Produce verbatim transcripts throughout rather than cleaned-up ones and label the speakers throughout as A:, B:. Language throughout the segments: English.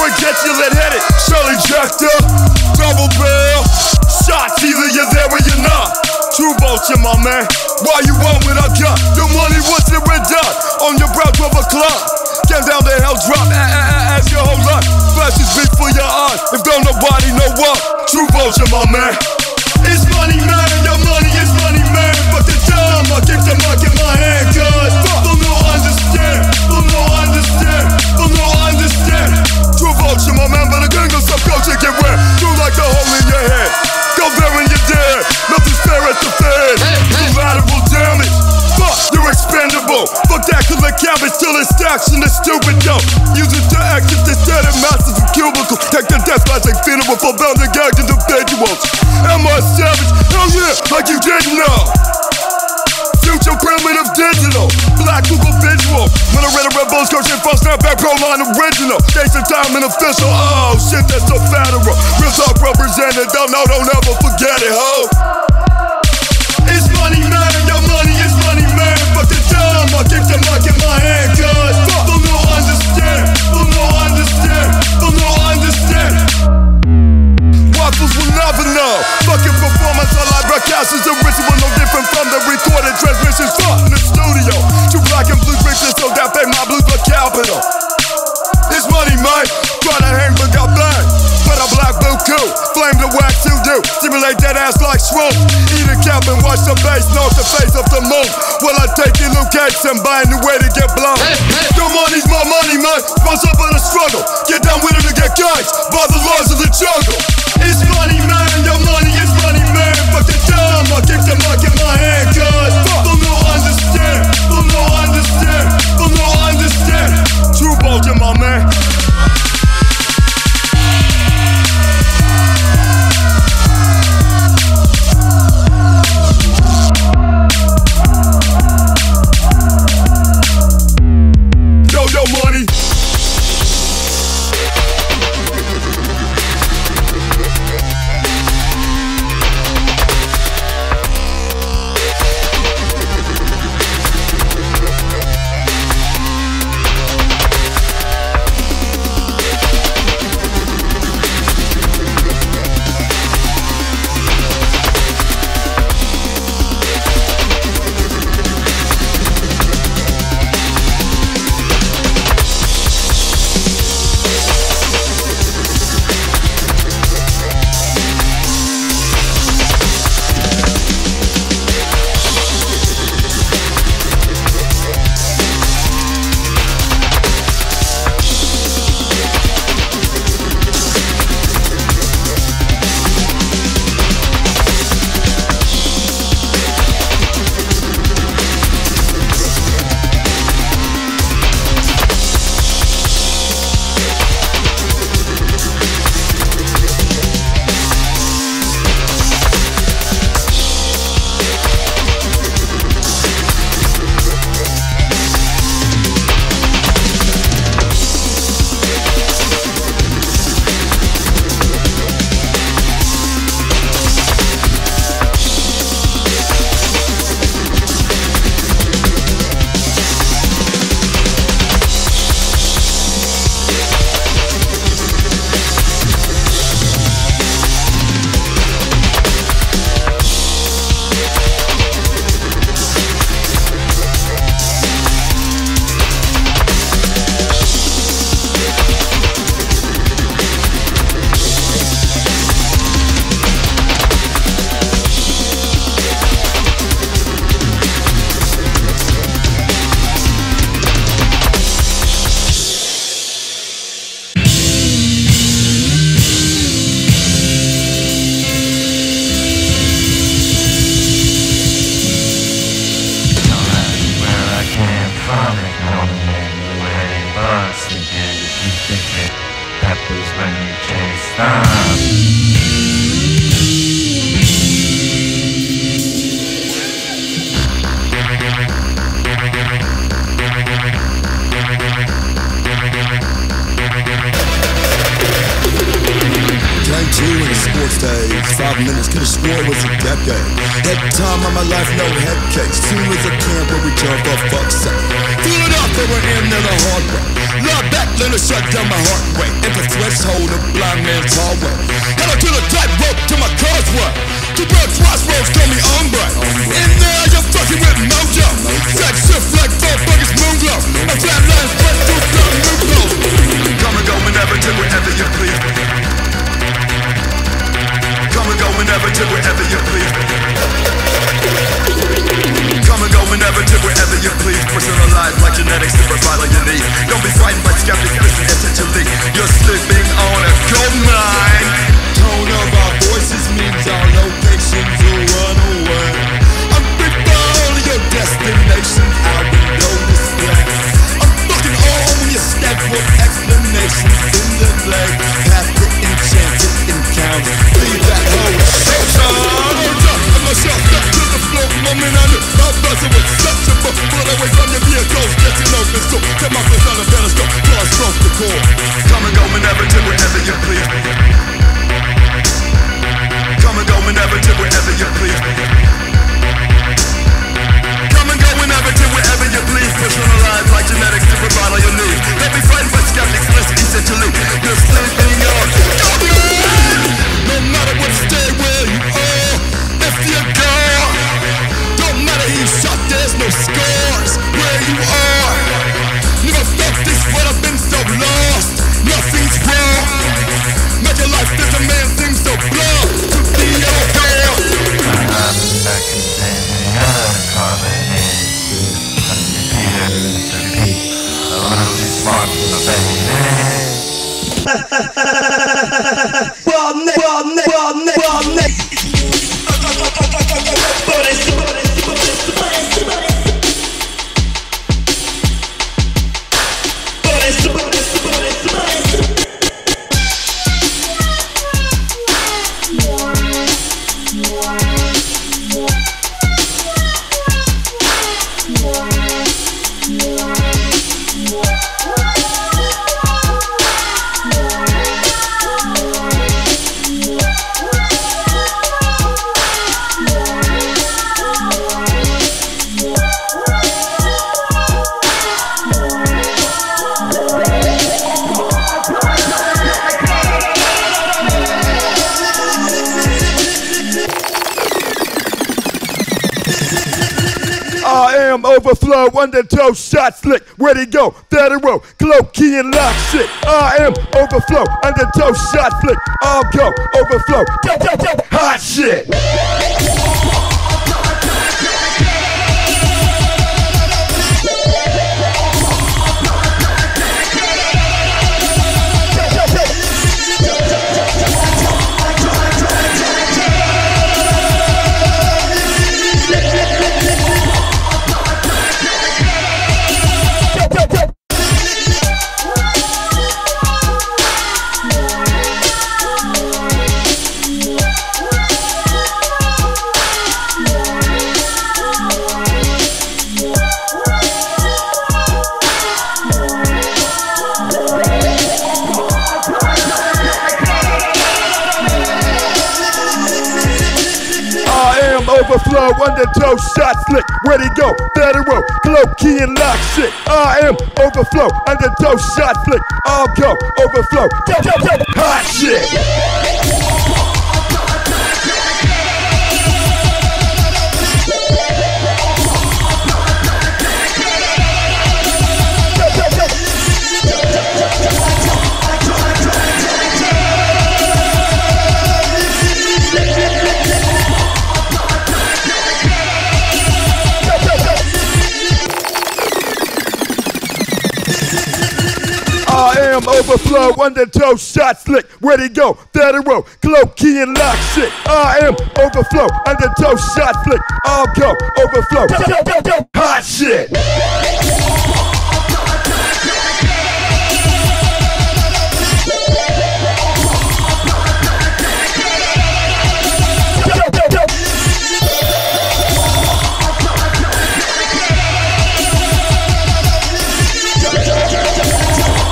A: it gets you lit-headed, surely jacked up. Double barrel shots, either you're there or you're not. True vulture, my man. Why you want what I got? The money was it red dot on your brow, twelve o'clock. Came down the hell drop as your whole life. Flashes big for your eyes. If don't nobody know what, true vulture, my man. It's money, man. Your money is money, man. Fuck the time, I keep the mic in my hand, cause they'll no understand, they'll no understand, they'll no understand. True vulture, my man, but the gringo subculture get wet. You like the hole in your head. Go there when you're dead. Nothing's fair at the fed. Collateral damage. Fuck, you're expendable. Fuck that, collect cabbage till it stacks in the stupid dough. Use it to exit this dead and masters of cubicle. Take the death by like funeral for bound and gagged individuals. Am I savage? Hell yeah, like you didn't know. Future primitive digital, black Google visual. When I read a Red Bull coach and full snapback pro line original. Days and time and official, oh shit, that's so federal. Real talk represented, don't know, don't ever forget it, ho. It's money, man, your money is money, man. Fuck the time, I keep the mic in my hand, cause they'll no understand, they'll no understand, they'll no understand. Waffles will never know. Fucking performance on live broadcast is a ritual no different from the recorded transmissions fought in the studio. Two black and blue pictures so that they my blues but capital. It's money, man. Try to hang but got banged. Put a black blue cool, flame the wax to do. Stimulate that ass like swoop. Eat a cap and watch the bass, north the face of the moon. Well, I take your new cakes and buy a new way to get blown. Hey, hey. Your money's my money, man. What's up in the struggle? Get down with it to get guys by the laws of the jungle. It's money, man. Your money is money, man. Fuck the time, I keep the mic in my hand, cause they'll no understand, they'll no understand, they'll no understand. True vulture, my man. Yo, yo, money.
B: Sports days.
A: Five minutes, could've swore it was a decade. That time of my life, no head case. Soon as I can, but we turn for fuck's sake. Feel it up, over in the hard way. Love back, let it shut down my heart rate. At the threshold of blind man's hallway. Hello to the tightrope to my causeway. Two bird crossroads, call me hombre. In there, you're fucking with mojo. Sex shift like four buggers, moon glow. My flat lines, but through blood, new clothes. Come and go whenever, to wherever you please. Come and go whenever, to wherever you please. Come and go whenever, to wherever you please. Personalized like genetics to provide all you need. Don't be frightened by skeptics, listen essentially. You're sleeping on a gold mine. Tone of our voices means our locations will run away. I'm big for all of your destinations, our window display. I'm fucking all when you step with explanations in the play. Past the enchanted encounter. Leave that hoe showtime. I'm a shot stuck to the floor. Moment I knew my buzzer was such a book. Pull away from your vehicles, getting open so get my place on a pedestal. Cross across the core. Come and go whenever, to wherever you please. Come and go whenever, to wherever you please. Come and go whenever, to wherever you please. Personalized like genetics to provide all you need. Don't be frightened by skeptics, listen essentially. You're sleeping on goblin. No matter what, stay where you are. If you go, don't matter who you shot, there's no scars where you are. Never felt this, but I've been so lost. Nothing's wrong. Make your life this a man seems so blonde. To be your girl.
B: I'm back in the carbonated. Undefeated to repeat. I wanna be smart for the baby.
C: Well, ne, well, ne, well, ne, well, ne.
A: Overflow, undertow, shot slick, ready to go, thirty row, glow, key and lock shit. I am overflow, undertow, shot flick, all go, overflow, go, go, go, hot shit. Overflow, undertow, shot slick, ready to go, thirty row, glow, key and lock shit. I am overflow, undertow, shot flick, all go, overflow, go, go, go, hot shit. I am overflow, undertow, shot slick, ready to go, thirty row, glow, key and lock shit. I am overflow, undertow, shot flick, all go, overflow, go, go, go, go, hot shit.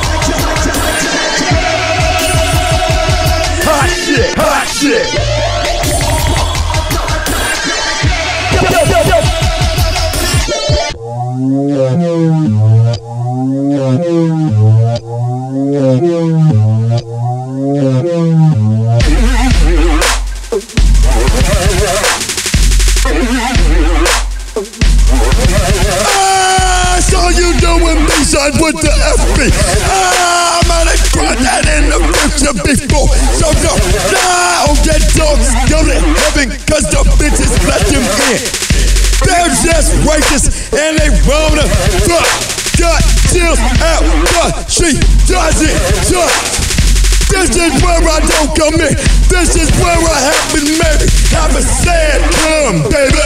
A: Hot shit. she does it tough. This is where I don't come in. This is where I have been married. Have a sad come, baby.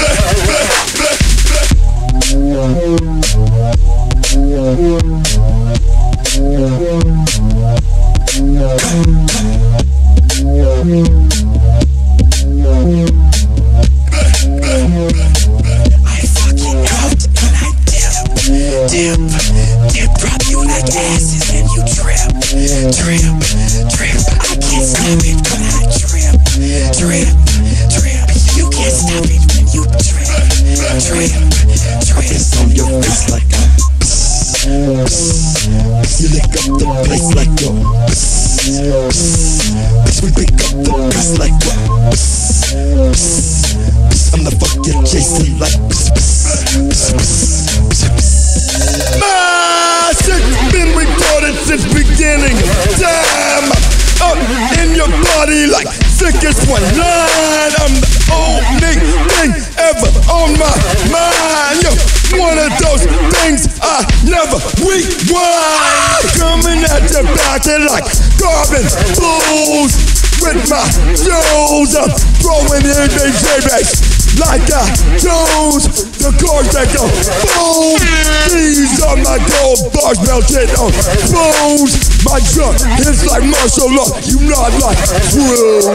D: I fucking out and I dip, dip, dip, drop you like asses and you trip, trip, trip. I can't stop it when I trip, trip, trip. You can't stop it when you trip, trip, trip. It's on your face like a psst, psst, psst. You lick up the place like yo, psst, psst, psst. We pick up the place like what, psst, psst, psst. I'm the fuck you're chasing like psst, psst, psst, psst, psst, psst.
A: My shit's been recorded since beginning time. Up in your body like sickest one line. I'm the only thing ever on my mind. Yo, one of those things I never rewind. Coming at your back and like carbon fools. With my shows up, throwing in the J-Bags like I chose the chords that go boom. These are my gold bars melted on bones. My drum hits like martial law. You not like true.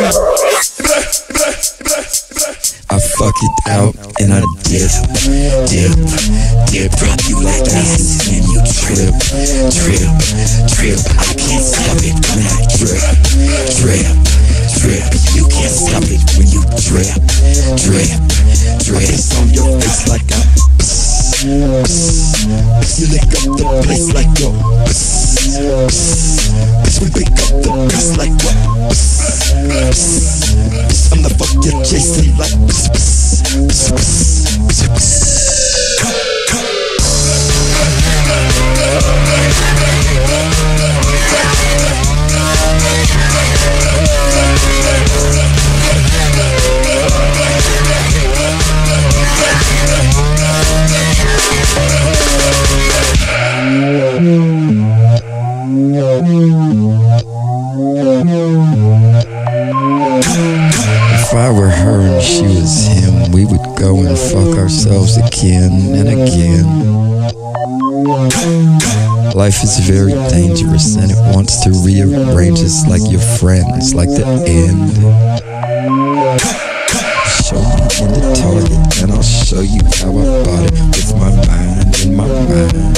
D: I fuck it out and I dip, dip, dip. Drop you like asses and you trip, trip, trip. I can't stop it when I drip, drip, drip. You can't stop it when you drip, drip, drip. It's on your face like a psst, psst, psst. You lick up the place like yo, psst, psst, psst. We pick up the place like what, psst, psst, psst. I'm the fuck you're chasing like psst, psst, psst, psst, psst, psst.
E: If I were her and she was him, we would go and fuck ourselves again and again. Life is very dangerous and it wants to rearrange us like your friends, like the end. Show me in the target and I'll show you how I bought it with my mind in my mind.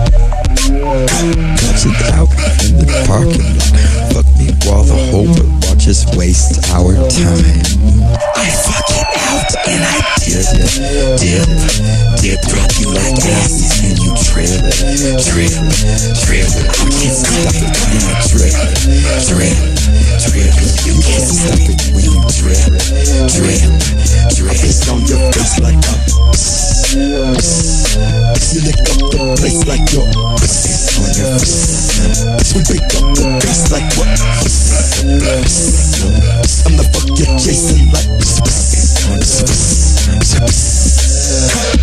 E: Touch it out in the parking lot. Fuck me while the whole world watches waste our time.
D: I fuck it out and I dip, dip, dip. Drop you like asses and you trip, trip, trip. I can't stop it when I trip, trip, trip. You can't stop it when you trip, trip, trip. It's on your face like a psst, psst, psst. You lick up the place like yo, psst. It's on your psst, psst. We pick up the bass like what, psst, psst, psst. I'm the fuck you're chasing like psst, psst, psst, psst, psst, psst.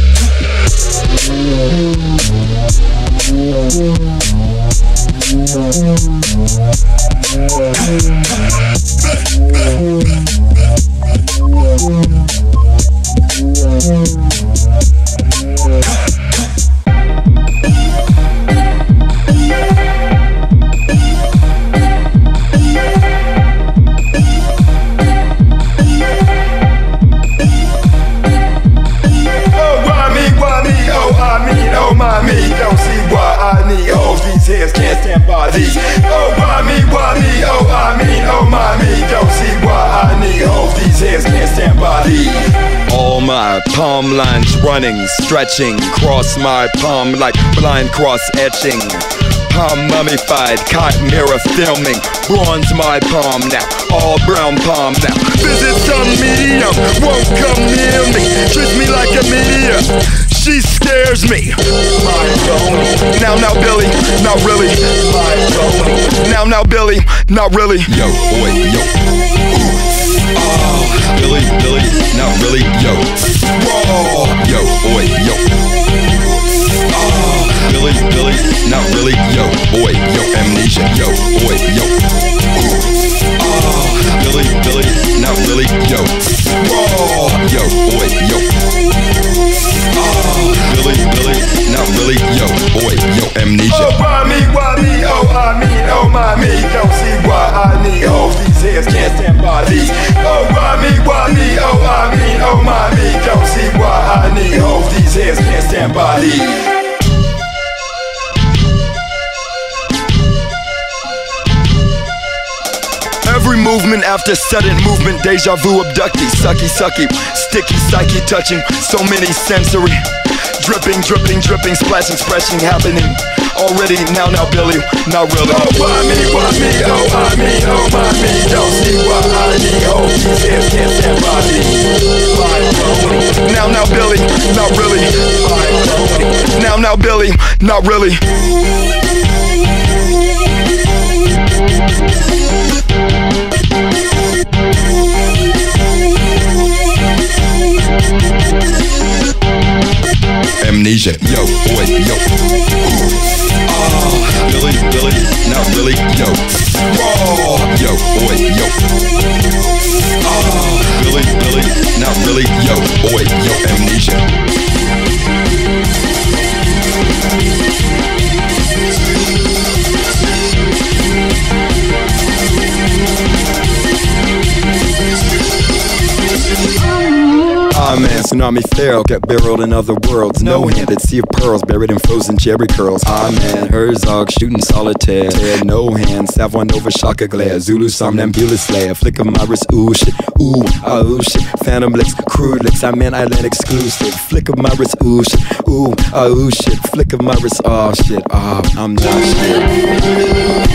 A: Palm lines running, stretching, cross my palm like blind cross etching. Palm mummified, cotton mirror filming, bronze my palm now, all brown palm now. Visit some medium, won't come near me, treats me like a meteor. She scares me. My phone. Now, now, Billy, not really. My phone. Now, now, Billy, not really. Yo, boy, yo. Oh, Billy, Billy, not really. Yo. Whoa, yo, boy, yo. Oh, Billy, Billy, not really, yo, boy, yo, amnesia, yo, boy, yo. Oh, Billy, Billy, not really, yo, oh, yo, boy, yo. Oh, Billy, Billy, not really, yo, boy, yo, amnesia.
F: Oh, why me, why me, oh, I mean, oh, my me, don't see why I need hoes, these hairs can't stand by these. Oh, why me, why me, oh, I mean, oh, my me, don't see why I need hoes, these hairs can't stand by these.
A: Every movement after sudden movement, deja vu abductee, sucky, sucky, sticky, psyche touching, so many sensory, dripping, dripping, dripping, splashing, splashing, happening. Already, now, now, Billy, not really.
F: Oh, why me, why me, oh, I mean, oh, my me, don't see why I need hoes, these hairs can't stand by these.
A: Now, now, Billy, not really. Now, now, Billy, not really. Amnesia, yo, boy, yo. Oh, Billy, Billy, not really, yo. Oh, yo, boy, yo. Oh, Billy, Billy, not really, yo, boy, yo, amnesia.
G: Ah man, tsunami feral, get barreled in other worlds. No-handed, sea of pearls, buried in frozen cherry curls. Ah man, Herzog shooting solitaire. Tear, no hand, Savoy Nova Shaka glare. Zulu somnambulist slayer, flick of my wrist, ooh shit, ooh, ah ooh shit. Phantom licks, crude licks, I'm in island exclusive. Flick of my wrist, ooh shit, ooh, ah ooh shit. Flick of my wrist, oh shit, ah, oh, I'm not shit.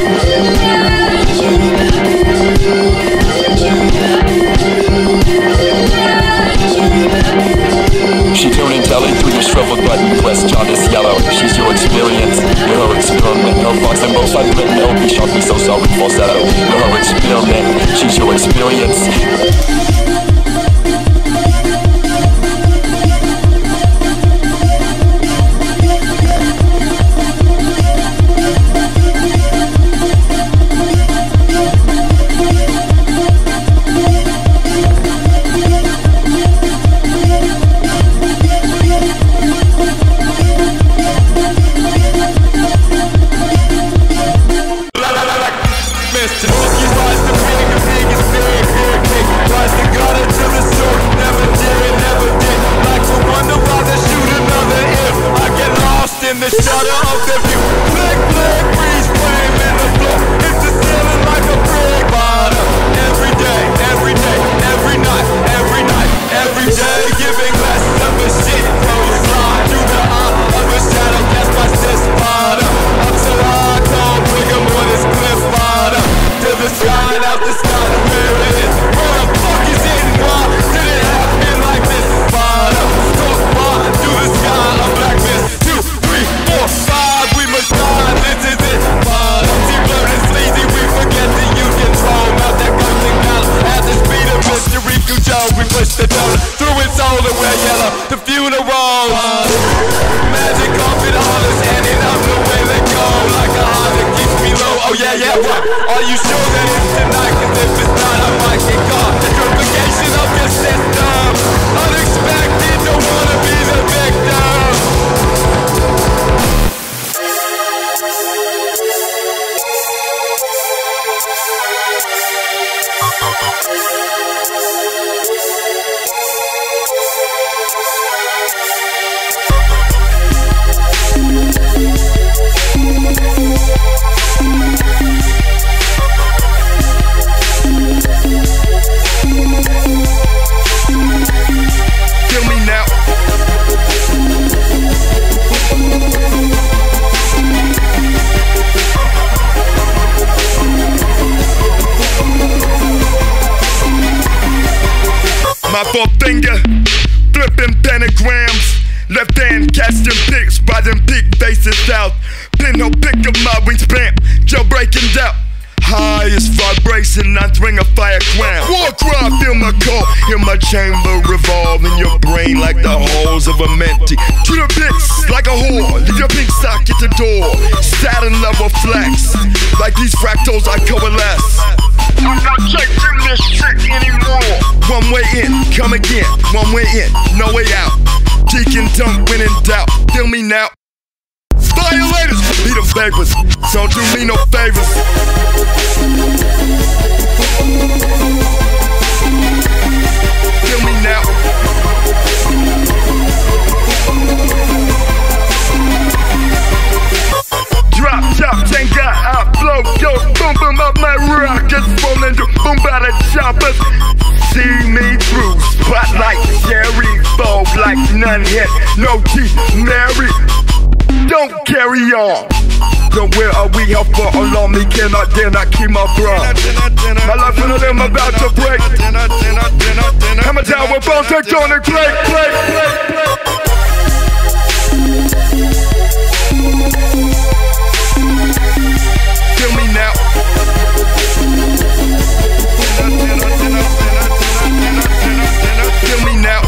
H: She tuning telly through your shriveled button, press jaundice yellow. She's your experience, you're her experiment. No fox and both I've written, L P shot me so sorry, falsetto. You're her experiment, she's your experience.
A: In the shadow of the view, flick, flick, breeze, flame in the floor. Hit the ceiling like a brick bottom. Every day, every day, every night, every night, every day, giving less of a shit. Throws slide through the eye of a shadow cast by this bottom. Up till I don't bring him on this cliff bottom. To the sky, out the sky to where it is. Where the fuck is it? Why did it happen like this? Bottom, stalk by through the sky, a black mist. Two, four, five, we must die, this is it. Bottom, deep blurred and sleazy, we forget to use control. Mount that ghosting down at the speed of mystery. Cujo, we push the donut through its soul and wear yellow. The funeral, magic carpet hollers, handing up the way they go. Like a heart that keeps me low. Oh yeah, yeah, what? Are you sure that it's tonight? Cause if it's not, I might get caught. The purification of your system. Unexpected, don't wanna be the victim. My forefinger, flipping pentagrams. Left hand casting pics by them peak faces south. Pinhole pick up my wingspan, jailbreaking doubt. Highest vibration, I swing a fire crown. War cry. I feel my core in my chamber revolve in your brain like the halls of a mentee. Treat a bitch like a whore, leave your pink sock at the door. Satin level flex, like these fractals I coalesce. I'm not chasing this shit anymore. One way in, come again. One way in, no way out. Geek and dunk when in doubt. Feel me now. Violators, be the vapors. Don't do me no favors. Feel me now. Drop top, thank God I flow. Yo, boom boom up my rockets, rolling the boom by the choppers. See me through spotlight, cherry fall like none hit. No teeth, Mary. Don't carry on. So where are we here for? Allow me, cannot dare not keep my bra. My life in them about to break. Hammer down with bones, tectonic plate, plate, plate, plate. Feel me now. Feel me now.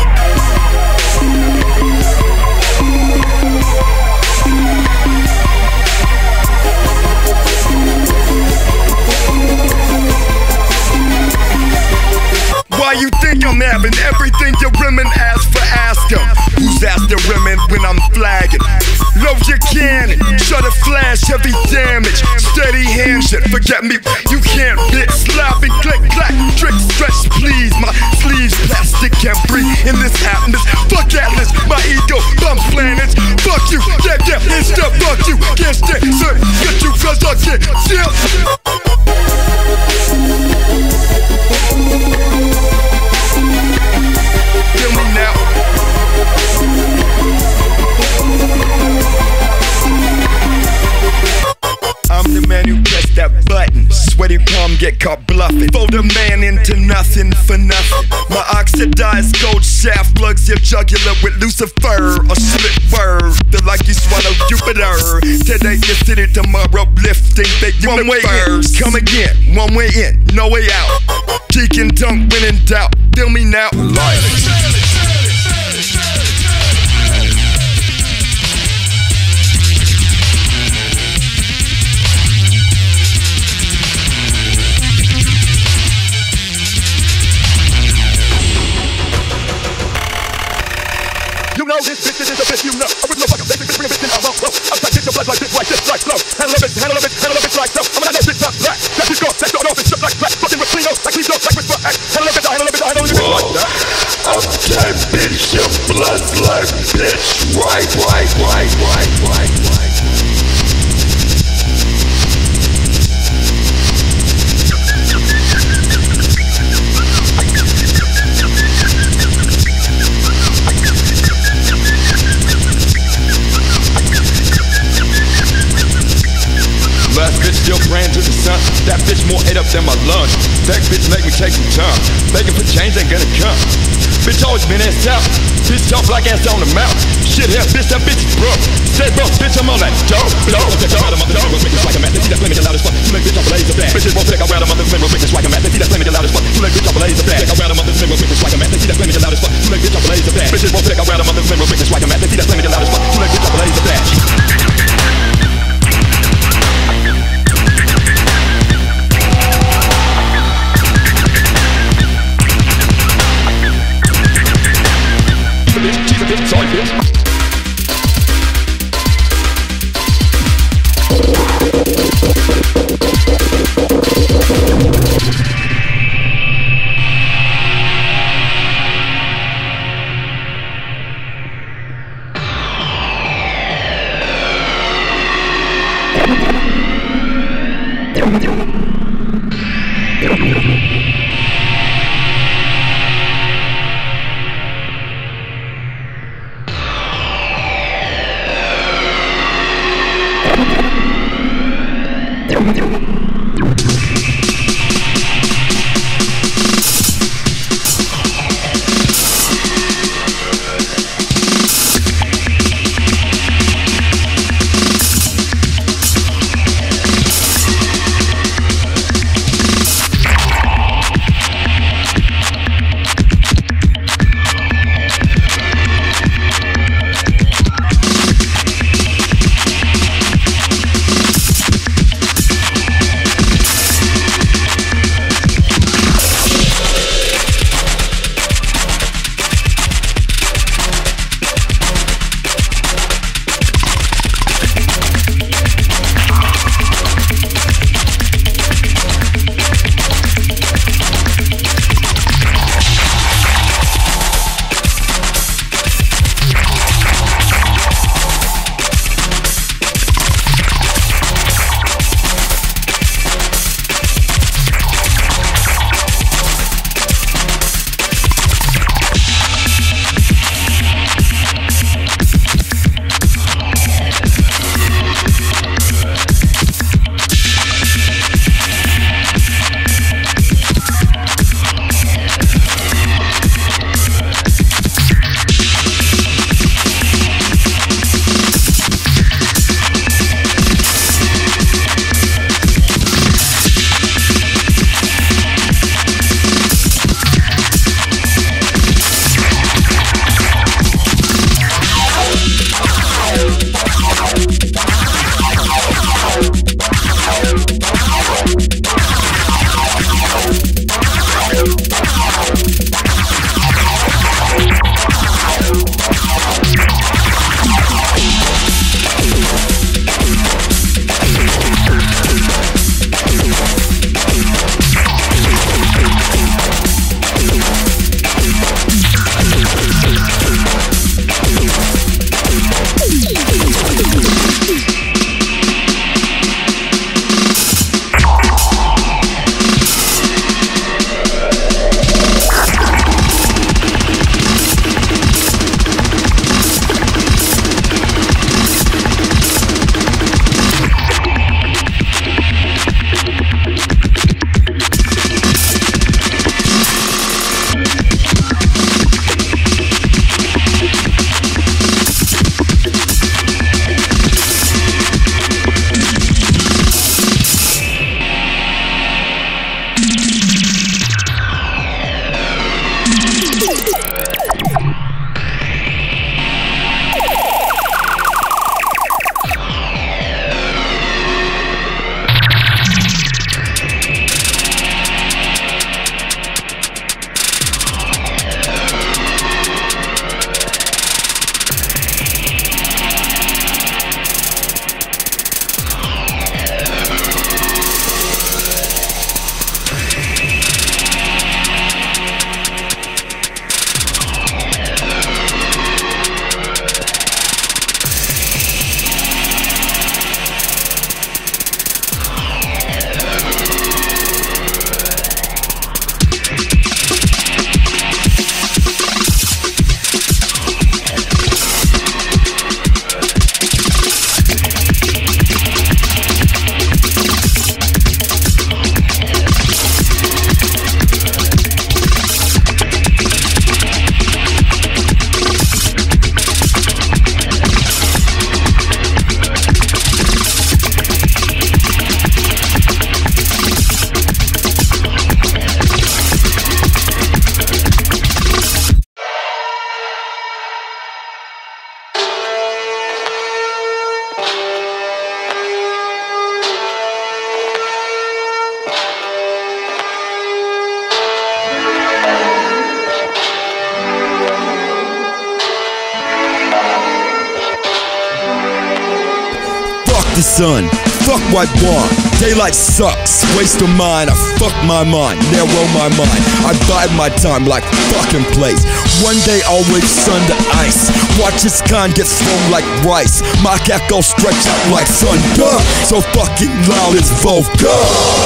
A: Why you think I'm having everything your women ask for? Ask them. Who's after women when I'm flagging? Load your cannon, shut a flash, heavy damage. Steady hand shit, forget me, you can't bitch. Slapping, click, clack, trick, stretch, please. My sleeves plastic, can't breathe in this atmosphere. Fuck Atlas, my ego bumps planets. Fuck you, yeah, yeah, insta, fuck you. Can't stand, sir, get you cause I can't chill. Feel me now. I'm the man who pressed that button. Sweaty palm get caught bluffing. Fold a man into nothing for nothing. My oxidized gold shaft plugs your jugular with Lucifer. A split word, feel like you swallowed Jupiter. Today you city, tomorrow lifting big one way in, come again. One way in, no way out. Geek and dunk when in doubt. Feel me now. You know this bitch, this is the bitch you know. I would know like a basic bitch, bring a bitch in, I won't roll. I'm trying to get your blood like this, like this, like slow. Handle a bitch, handle a bitch, handle a bitch like so. I'm gonna let bitch up black. Let you go, let's go, no, bitch up like black. Fucking with Pino, like we go, like with X. Handle a bitch, handle a bitch, handle a bitch like that.
I: I'm that bitch, your blood like bitch. Right, right, right, right, right, right.
F: Last bitch still praying to the sun. That bitch more ate up than my lunch. That bitch make me take some time. Begging for change ain't gonna come. Bitch always been ass out. Bitch talk like ass on the mouth. Shit here, bitch, that bitch is broke. Stay broke, bitch, I'm on that dope. Blow, blow, blow. Witness like a man. They see that flame, it's loud as fuck. You make bitch, I blaze a bag. Bitches won't take around a mother's men with witness like a man. They see that flame, it's loud as fuck. You make bitch, I blaze a bag. Take around a mother's men with witness like a man. They see that flame, it's loud as fuck. You make bitch, I blaze a bag. Bitches won't take around a mother's men with witness like a man. They see that flame, it's loud as fuck. You make bitch, I blaze a bag. She's a bitch, sorry bitch.
G: The sun, fuck white wine. Daylight sucks, waste of mine. I fuck my mind, narrow my mind. I bide my time like fucking place. One day always sun to ice. Watch this con get thrown like rice. My echo stretch out like thunder. So fucking loud it's vocal.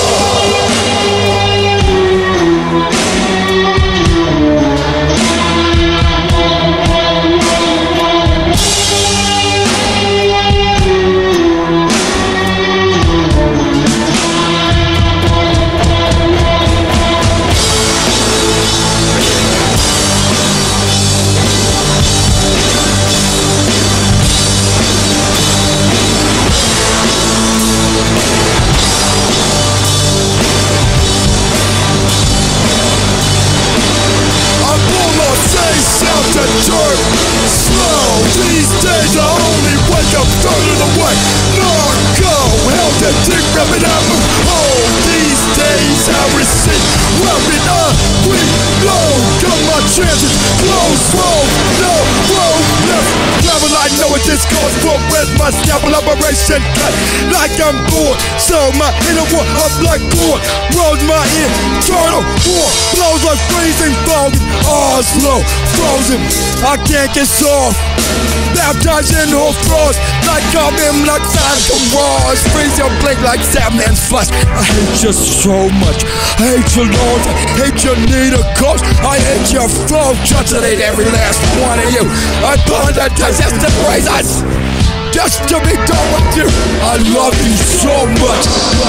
G: Jerk, slow, these days I only wake up third of the way. Narco, held that dick, rub it out, move home. These days I receive, rub it up, we low. Got my chances, close, roll, no, roll, left. Travel, I know what this calls for. Where's my scalpel operation cut? Like I'm bored, so my inner war up like corn. Rolls my internal war, blows like freezing fog. Oslo, frozen, I can't get soft. Baptized in whole frost, like I'm in like Santa Claus. Freeze your blink like Satman's flush. I hate you so much, I hate your lords, I hate your need a cause. I hate your flow, translate every last one of you. I apologize, that's the praise I just to be done with you. I love you so much.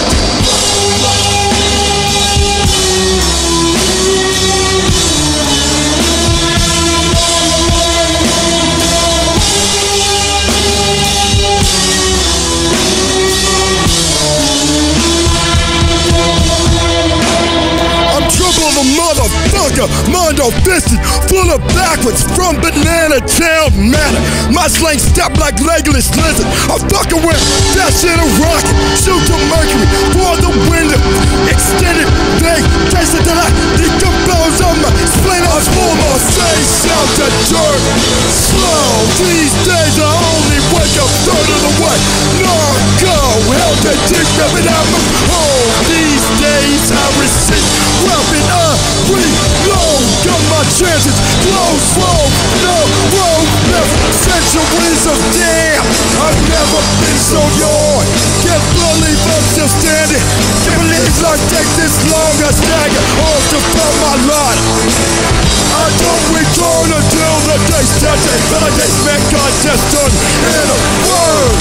G: Motherfucker, mondo fisted, full of backwards from banana town manor. My slang step like legless lizard. I'm fucking with that shit a rocket. Shoot to Mercury for the window. Extended vague case until I decompose on my spleen. I was full of face out the dirt. Slow, these days I only wake up third of the way. Narco, held that dick, rubbing out my home. These days I receive, rubbing up, reload. Got my chances, close, roll, no, roll, left. Centuries of damn, I've never been so young. Can't believe I'm still standing. Can't believe life takes this long. I stagger off to find my lot. I don't return until the day's touching. Validates man contest done in a word.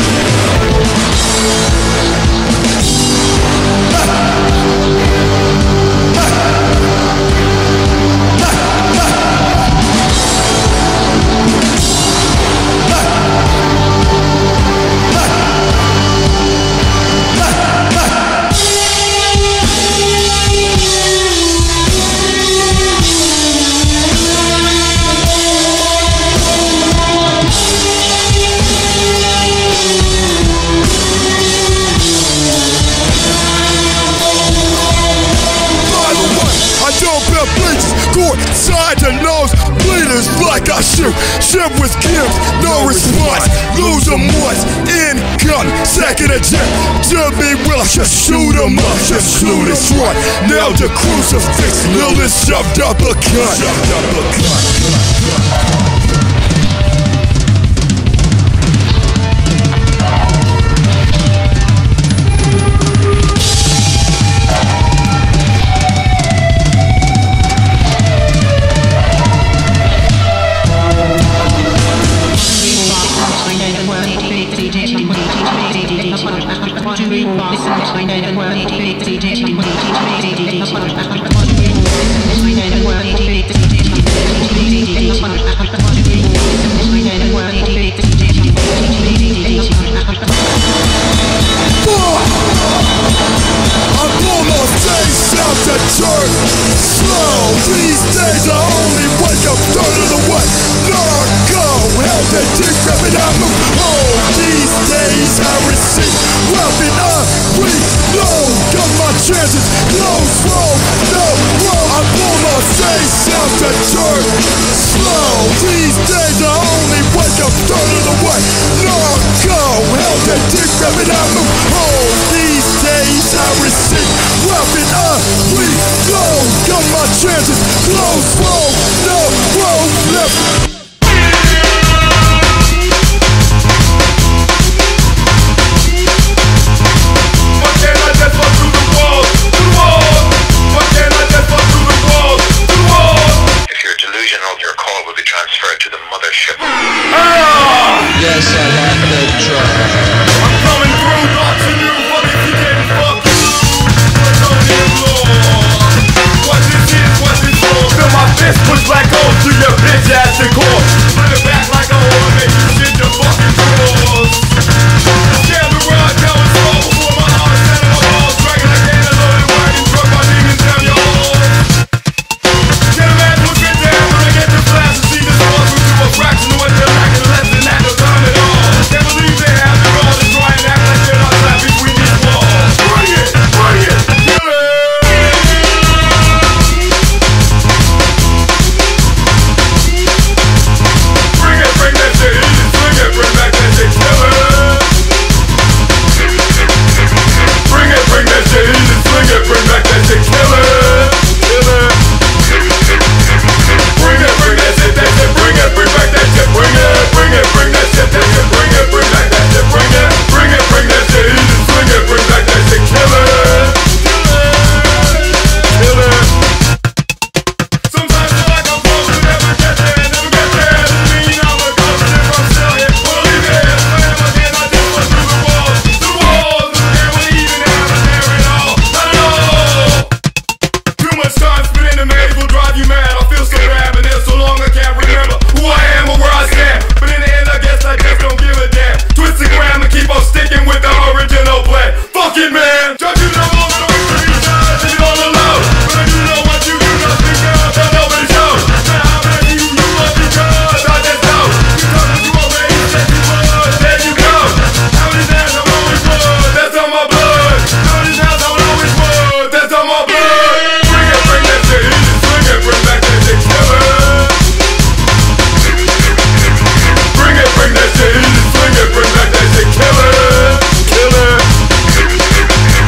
A: I shoot. Ship with Kim's, no response. Lose them once, in gun, second a jet. Just be will I just shoot him up, just shoot his front. Nailed the crucifix, Lilith shoved up a gun. Shoved up a gun. These days I only wake up third of the way. Narco, hell they dig grabbing out move home. These days I receive weapon up, we know. Got my chances, close roll, no roll. I pull my face out the dirt, slow. These days I only wake up third of the way. Narco, hell they dig grabbing out move home. These days I receive weapon up, we know. Got my chances, close roll, no roll left.
I: Transferred to the mothership.
A: Ah!
J: Yes, I like that track.
A: I'm coming through, watching you, fuck if you didn't fuck you. What's on your floor? What this is, what this for? Feel my fist push black holes through your bitch ass and core. Bring it back like a whore, make you shit your fucking drawers. Scare the rod, now it's slow before my heart set on my balls. Dragging like a loaded word and drug my demons down your halls. Get a man who's been down when I get the flash and see this all through to a fraction of what they're lacking, less than that, no time at all. Can't believe they have it all to try and act like they're not trapped between these walls. Bring it, bring it, kill it. Bring it, bring that shit, eat it, sling it, bring back that shit, kill it. Bring it, bring that shit, eat it, sling it, bring back that shit, kill it, kill it. Bring it, bring that shit, that shit, bring it, bring back that shit, bring it, bring it, bring that shit, that shit, bring it, bring back that shit, bring it, bring it, bring that shit, eat it, sling it, bring back that shit, kill it, kill it, kill it. Sometimes I like I'm supposed to never get there, never get there, doesn't mean I'm a ghost if I'm still here. Wanna leave it, slam again, I just went through the walls, through the walls, and there when even have a there at all, not at all. Too much time spent in the maze will drive you mad. I feel so bad, but there's so long I can't remember who I am or where I stand. But in the end, I guess I just don't give a damn. Twist the gram and keep on sticking with the original plan. Fuck it, man. Judge you know all the three sides and you're on the low. But I do know what you do not think of. Don't nobody shows. Now how many you you love because I just know. You talk what you already said you would. There you go. How many times I always would. That's on my blood. How many times I always would. That's on my blood. Bring it, bring that shit, eat it, swing it, bring back that shit, kill it. Bring it, bring that shit, eat it, swing it, bring back that shit, kill it, kill it.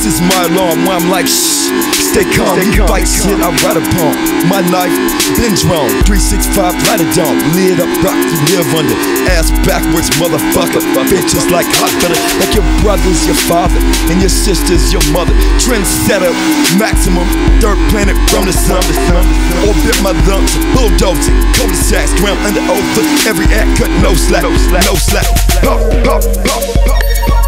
G: This is my alarm where I'm like, shh, stay calm. You fight shit, I ride upon. My knife, been drawn. three sixty-five, light it down. Lid up, rock, you live under. Ass backwards, motherfucker. Bitches like hot butter. Like your brother's your father, and your sister's your mother. Trendsetter, maximum. Third planet from the sun. Orbit my lungs, bulldozing. Cul-de-sacs, ground under over. Every act cut, no slack, no slack, no slack. Pop, pop, pop, pop.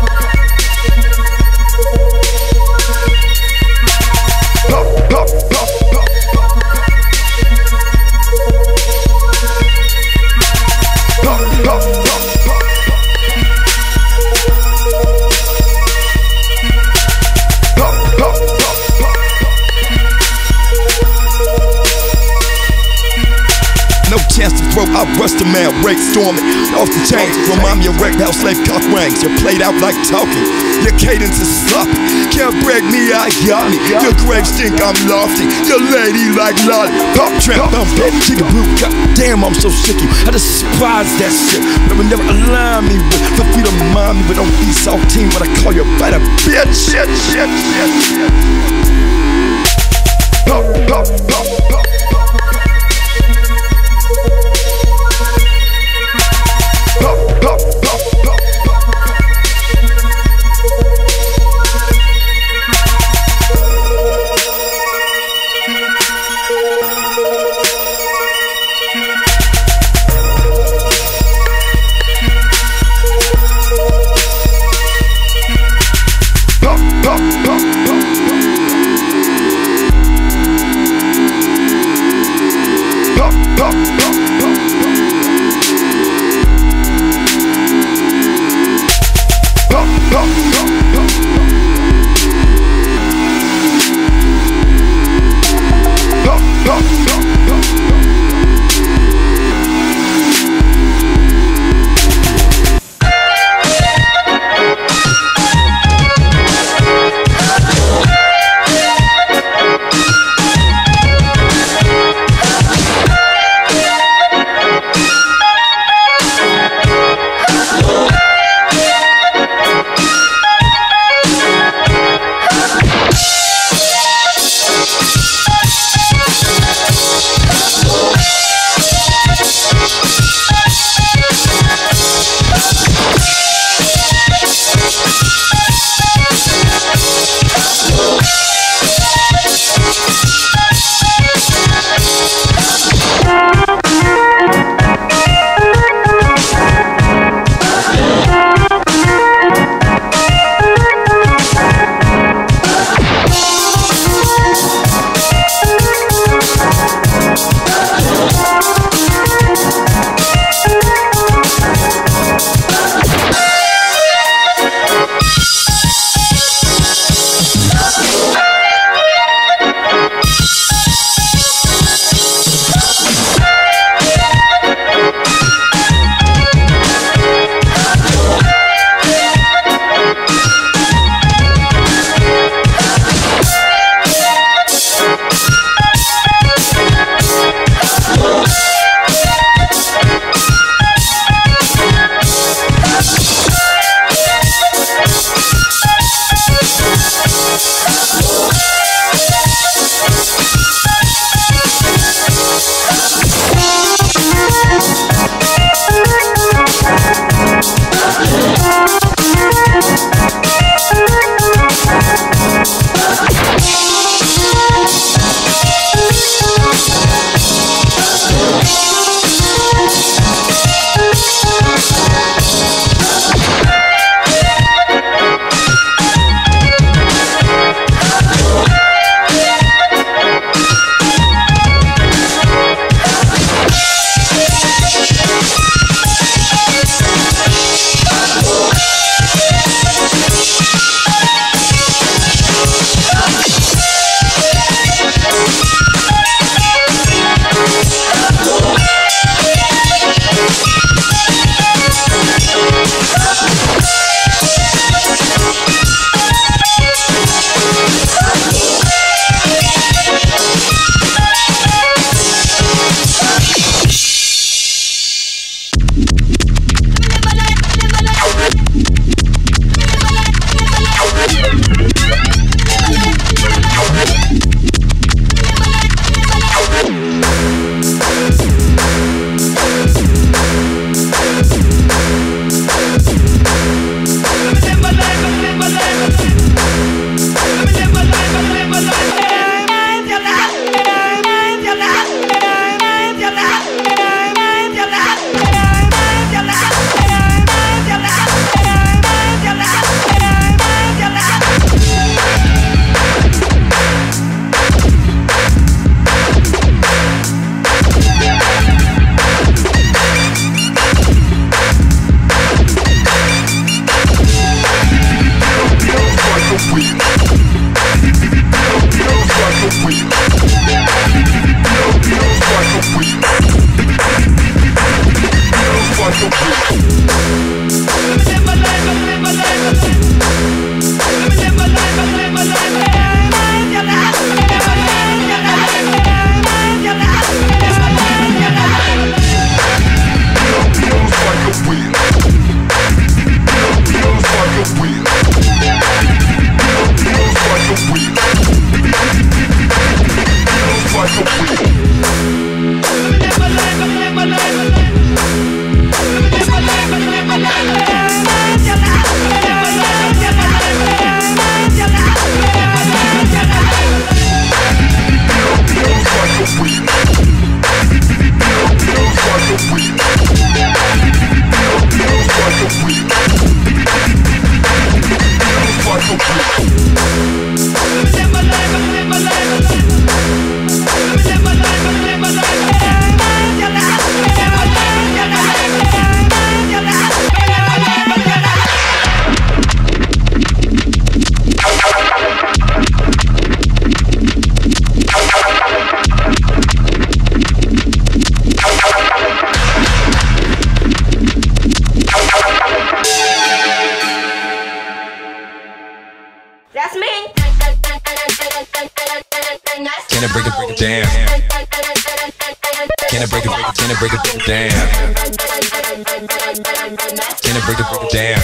G: I rust a man, rake storming off the chain. Remind me of wrecked house slave cock ranks. You're played out like talking. Your cadence is sloppy. Can't break me, I got me. Your grave stink, I'm lofty. Your lady like lolly. Pop tramp, I'm dead. Chicken blue. God damn, I'm so sick. I despise that shit. Never, never align me with. For free to mind me, but don't be saltine when I call you by the bitch. Shit, shit, shit, shit. Pop, pop, pop, pop. Can I break it, can I break it down? Can I break it down?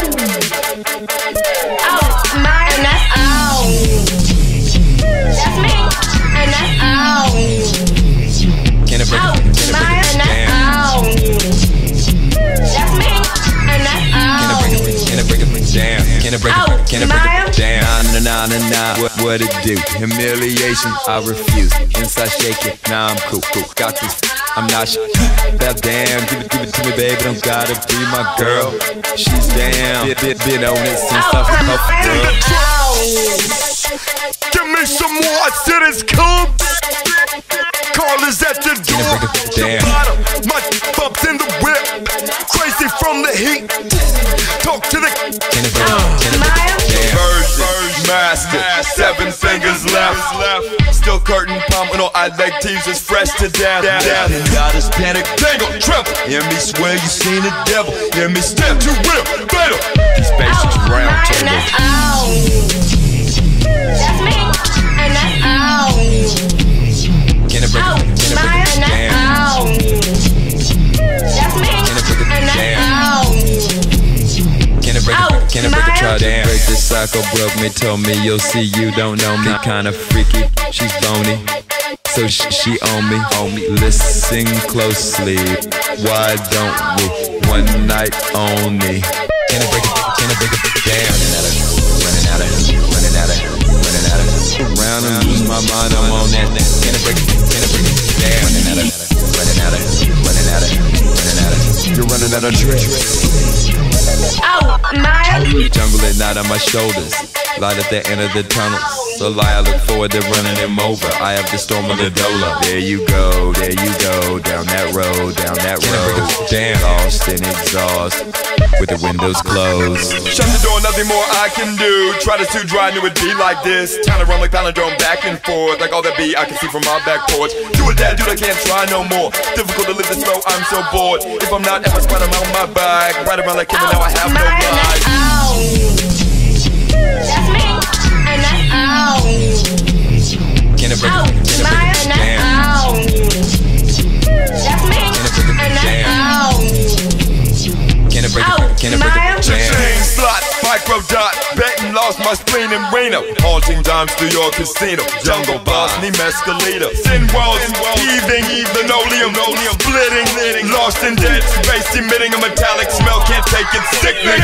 K: Oh, my, and that's all. That's me, and that's all.
G: Can I break it, can I break it down?
K: That's me, and that's all.
G: Can I break it, can I break it down? Can I break it, can I break it down? Nah, nah, nah, nah, what, what it do? Humiliation, I refuse. Inside shake it, nah, I'm cool, cool. Got this, I'm not sh**. That damn, give it, give it to me, baby. Don't gotta be my girl. She's down, bit, bit, bit on it since I fucked up the world.
A: Give me some more, I said it's cool. Call is at the door. The bottom, my bumps in the whip. Crazy from the heat. Talk to the Virgin, master, seven fingers left. Still curtain pumping on I like teasers fresh to death. And got us panic, tangle, tremble. Hear me swear you seen the devil. Hear me step too real, fatal. These basics round table.
K: That's me, and that's all.
G: Can I break it, can I break it down?
K: That's me,
G: Can I break it
K: and that's
G: down?
K: all.
G: Can I break it, can I break it, try to break this cycle, broke me, told me you'll see you don't know me. Kinda freaky, she's bony, so sh she on me, on me. Listen closely, why don't we, one night only. Can I break it, can I break it down? Running out of, running out of, running out of, around and lose my mind, I'm on that. Can I break it, can I break it down? Running out of, running out of, running out of, running out of, you're running out of tricks.
K: Oh, my.
G: Jungle at night on my shoulders, light at the end of the tunnel. So lie, I look forward to running him over. I have the storm of the Dola. There you go, there you go, down that road, down that road. Damn, lost in exhaust, with the windows closed.
F: Shut the door, nothing more I can do. Try to too dry, knew it'd be like this. Time to run like palindrome back and forth, like all that be I can see from my back porch. Do it, dad, dude, I can't try no more. Difficult to live this slow, I'm so bored. If I'm not at my spot, I'm on my bike. Right around like him, and now I have no ride.
K: That's me, and that's all.
G: Can I break it, can I break it down?
K: That's me,
G: Can I break it
K: and that's
G: down?
K: all.
G: Can I break it, can I break it down?
F: Chain slot, micro dot, betting lost my spleen in Reno. Haunting times through your casino. Jungle boss, me mescalita. Sin walls, heaving, linoleum, splitting, lost in dead space, emitting a metallic smell. Can't take it, sickening.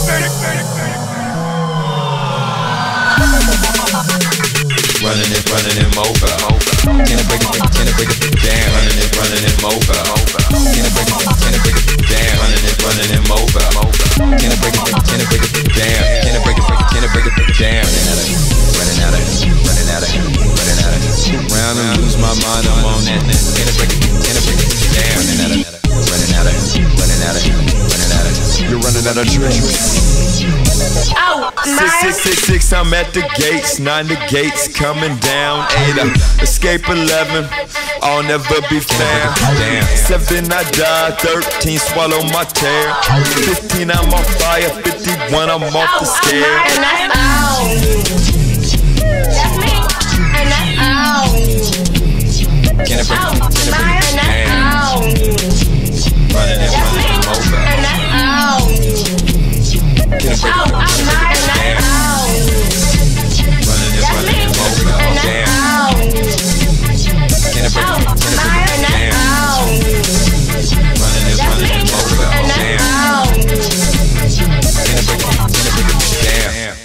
G: Running it, running him over. Can I break it, can I break it down? Running it, running him over. Can I break it, can I break it down? Running it, running him over. Can I break it, can I break it down? Can I break it, can I break it down? Running out of, running out of, running out of, round and lose my mind, I'm on that. Can I break it, can I break it down? Running out of, running out of, running out of, you're running out of dreams.
K: Oh, my.
F: Six, six, six, six, I'm at the gates. Nine, the gates coming down. Eight, uh, escape eleven. I'll never be found. Seven, I die. Thirteen, swallow my tear. Fifteen, I'm on fire. Fifty-one, I'm off the scare.
K: Oh, and that's all. That's me, and that's all.
G: Can I break
K: Oh,
G: it, can I
K: my,
G: break
K: and
G: it
K: that's
G: down?
K: all.
G: Running it,
K: That's me,
G: running him over.
K: and that's all.
G: Can I break it,
K: Oh,
G: can I
K: my,
G: break
K: and
G: it
K: that's
G: down?
K: all.
G: Running it,
K: That's
G: running
K: me,
G: him over.
K: and that's
G: Damn.
K: all.
G: Can I break it,
K: Oh,
G: can I
K: my,
G: break it
K: and that's
G: down?
K: all.
G: Running it,
K: That's
G: running
K: me,
G: him over.
K: and that's
G: Damn.
K: all.
G: Can I break it, can I break it down?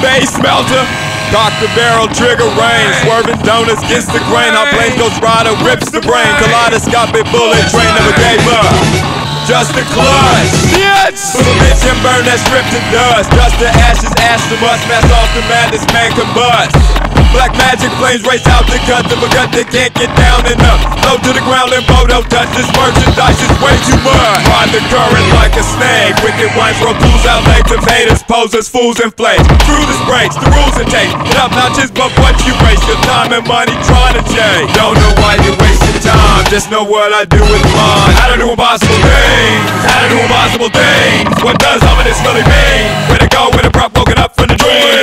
L: Bass melter. Cock the barrel, trigger rain. Swerving donuts against the grain. Our planes Ghost Rider rips the brain. Kaleidoscopic bullet train never gave up. Just a clutch. Yes! Little bitch and burn that strip to dust. Dust to ashes, ash to must. Mask off the madness, man combust. Black magic flames race out to cut the gut that can't get down and up. Low to the ground and boat, don't touch this merchandise, it's way too much. Ride the current like a snake. Wicked wines roll fools out late to haters, posers, fools and flames. Through the breaks, the rules and take. It up notches, but what you waste your time and money trying to change. Don't know why you waste your time, just know what I do with mine. How to do impossible things, how to do impossible things. What does ominous really mean? Where to go when the prop woken up from the dream?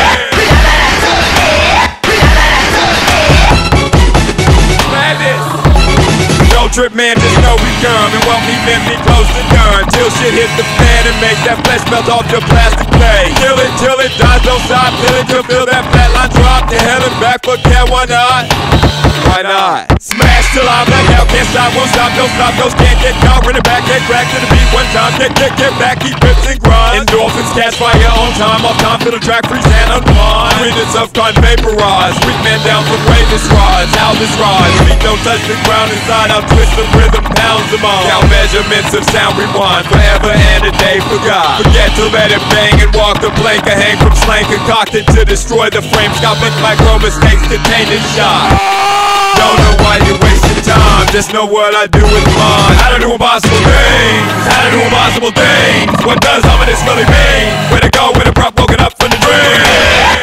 L: Trip man, just know we come and won't even be close to done till shit hit the fan and make that flesh melt off your plastic plate. Kill it till it dies, don't stop till it can feel that flatline drop to hell and back, but can why not? Why not? Smash till I black out, can't stop, won't stop, don't stop, ghost can't get caught. Run it back, get cracked to the beat one time, get, get, get back, keep rips and grind. Endorphins catch fire on time, off time, fill the track, freeze and unwind. Minutes of con vaporize, weak man down from Raven's rods, Alvis rods. Feet don't touch the ground inside out, twist the rhythm, pounds them on. Count measurements of sound rewind, forever and a day forgot. Forget to let it bang and walk the plank, a hang from slang concocted to destroy the frame. Scopic micro mistakes contained in shot. Don't know why you waste your time, just know what I do with mine. How to do impossible things, how to do impossible things. What does ominous really mean? Where to go when the prop woken up from the dream?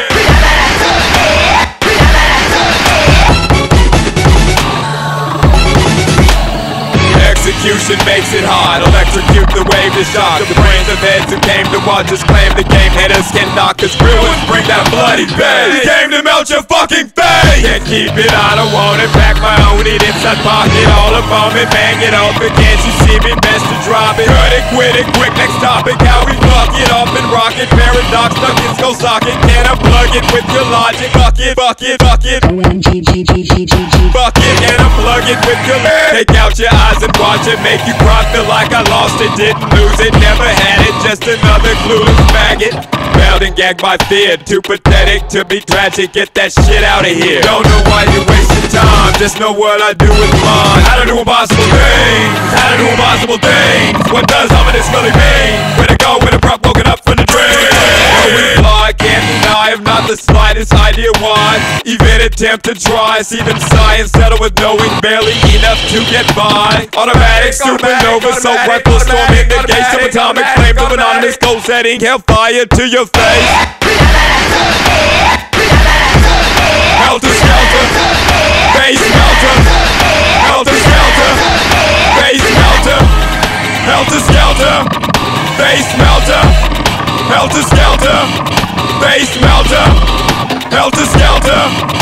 L: Execution makes it hard, electrocute the wave to shock. The brains of heads who came to watch us claim the game. Haters can knock us, real ones bring that bloody bass. Came to melt your fucking face. Can't keep it, I don't want it back. My own it inside pocket, all up on me, bang it off. But can't you see me, best to drop it. Cut it, quit it, quick, next topic. How we fuck it up and rock it. Paradox, stuck in skull socket. Can I plug it with your logic? Fuck it, fuck it, fuck it. Fuck it, can I plug it with your leg? Take out your eyes and watch it, make you cry, feel like I lost it, didn't lose it, never had it, just another clueless faggot. Failed and gagged by fear, too pathetic to be tragic, get that shit out of here. Don't know why you waste your time, just know what I do with mine. How to do impossible things, how to do impossible things. What does ominous really mean? Where to go when the prop woken up from the dream? Oh, I can't deny, I have not the slightest idea why. Even attempt to try, see even science settle with knowing barely enough to get by. Automatic, supernova, so reckless, storming the gates of atomic flames of anonymous goal setting, hellfire to your face. Helter skelter, face melter, helter skelter, face melter, helter skelter, face melter, helter skelter, face melter, helter skelter.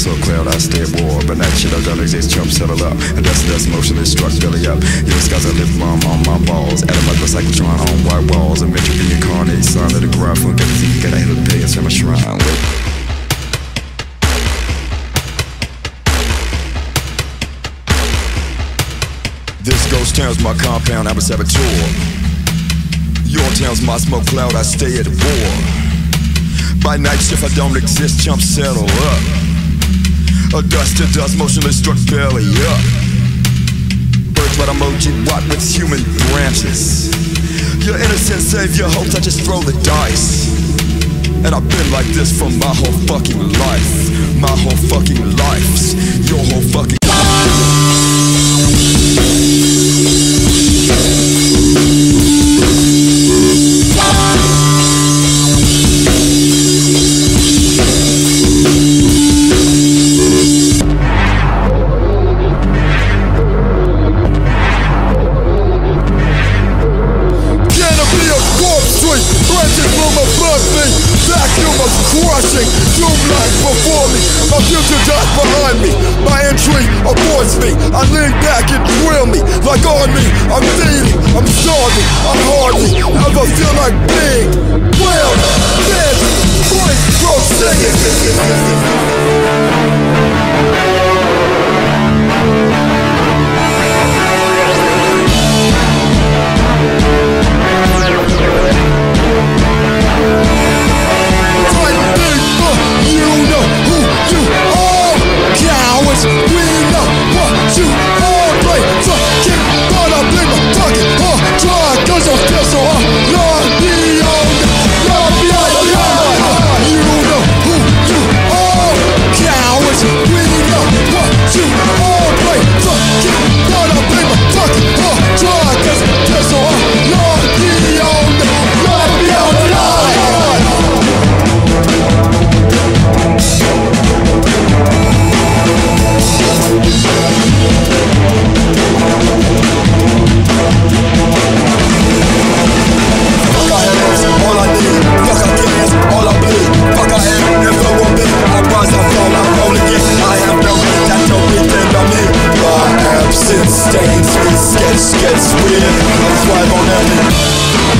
G: smoke cloud, I stay at war. But night shit, I don't exist, chump settle up. And dust dust motionless, struck belly up. Yo, skies, I live bomb on my balls. Adam like a cyclotron on white walls. And venture being incarnate, sign of the ground. From the you gotta hit a pay and my shrine. Wait. This ghost town's my compound, I'm a saboteur. Your town's my smoke cloud, I stay at war. By night shift I don't exist, chump settle up. A dust to dust, motionless struck belly up. Birds what emoji, what with human branches. Your innocent savior hopes I just throw the dice. And I've been like this for my whole fucking life. My whole fucking life. Your whole fucking
A: I lean back and drill me, like on me, I'm thieving, I'm starving, I hardly ever feel like being well, dead, voice, bro, you know who you are, cowards, we know what you all play. Fucking but I blame my fucking heart. Try cause I'm still so hard. Lord beyond, Lord beyond the line. You know who you are, cowards, we know what you all play. Fucking but I blame my fucking heart. Try cause I'm still so hard. Lord beyond, Lord beyond the line. Fuck I have, all I need. Fuck I can, all I bleed. Fuck I have, if I will be. I rise, I fall, I roll again. I have no need, that don't depend on me. My absence stains me, sketch, sketch weird. I thrive on every.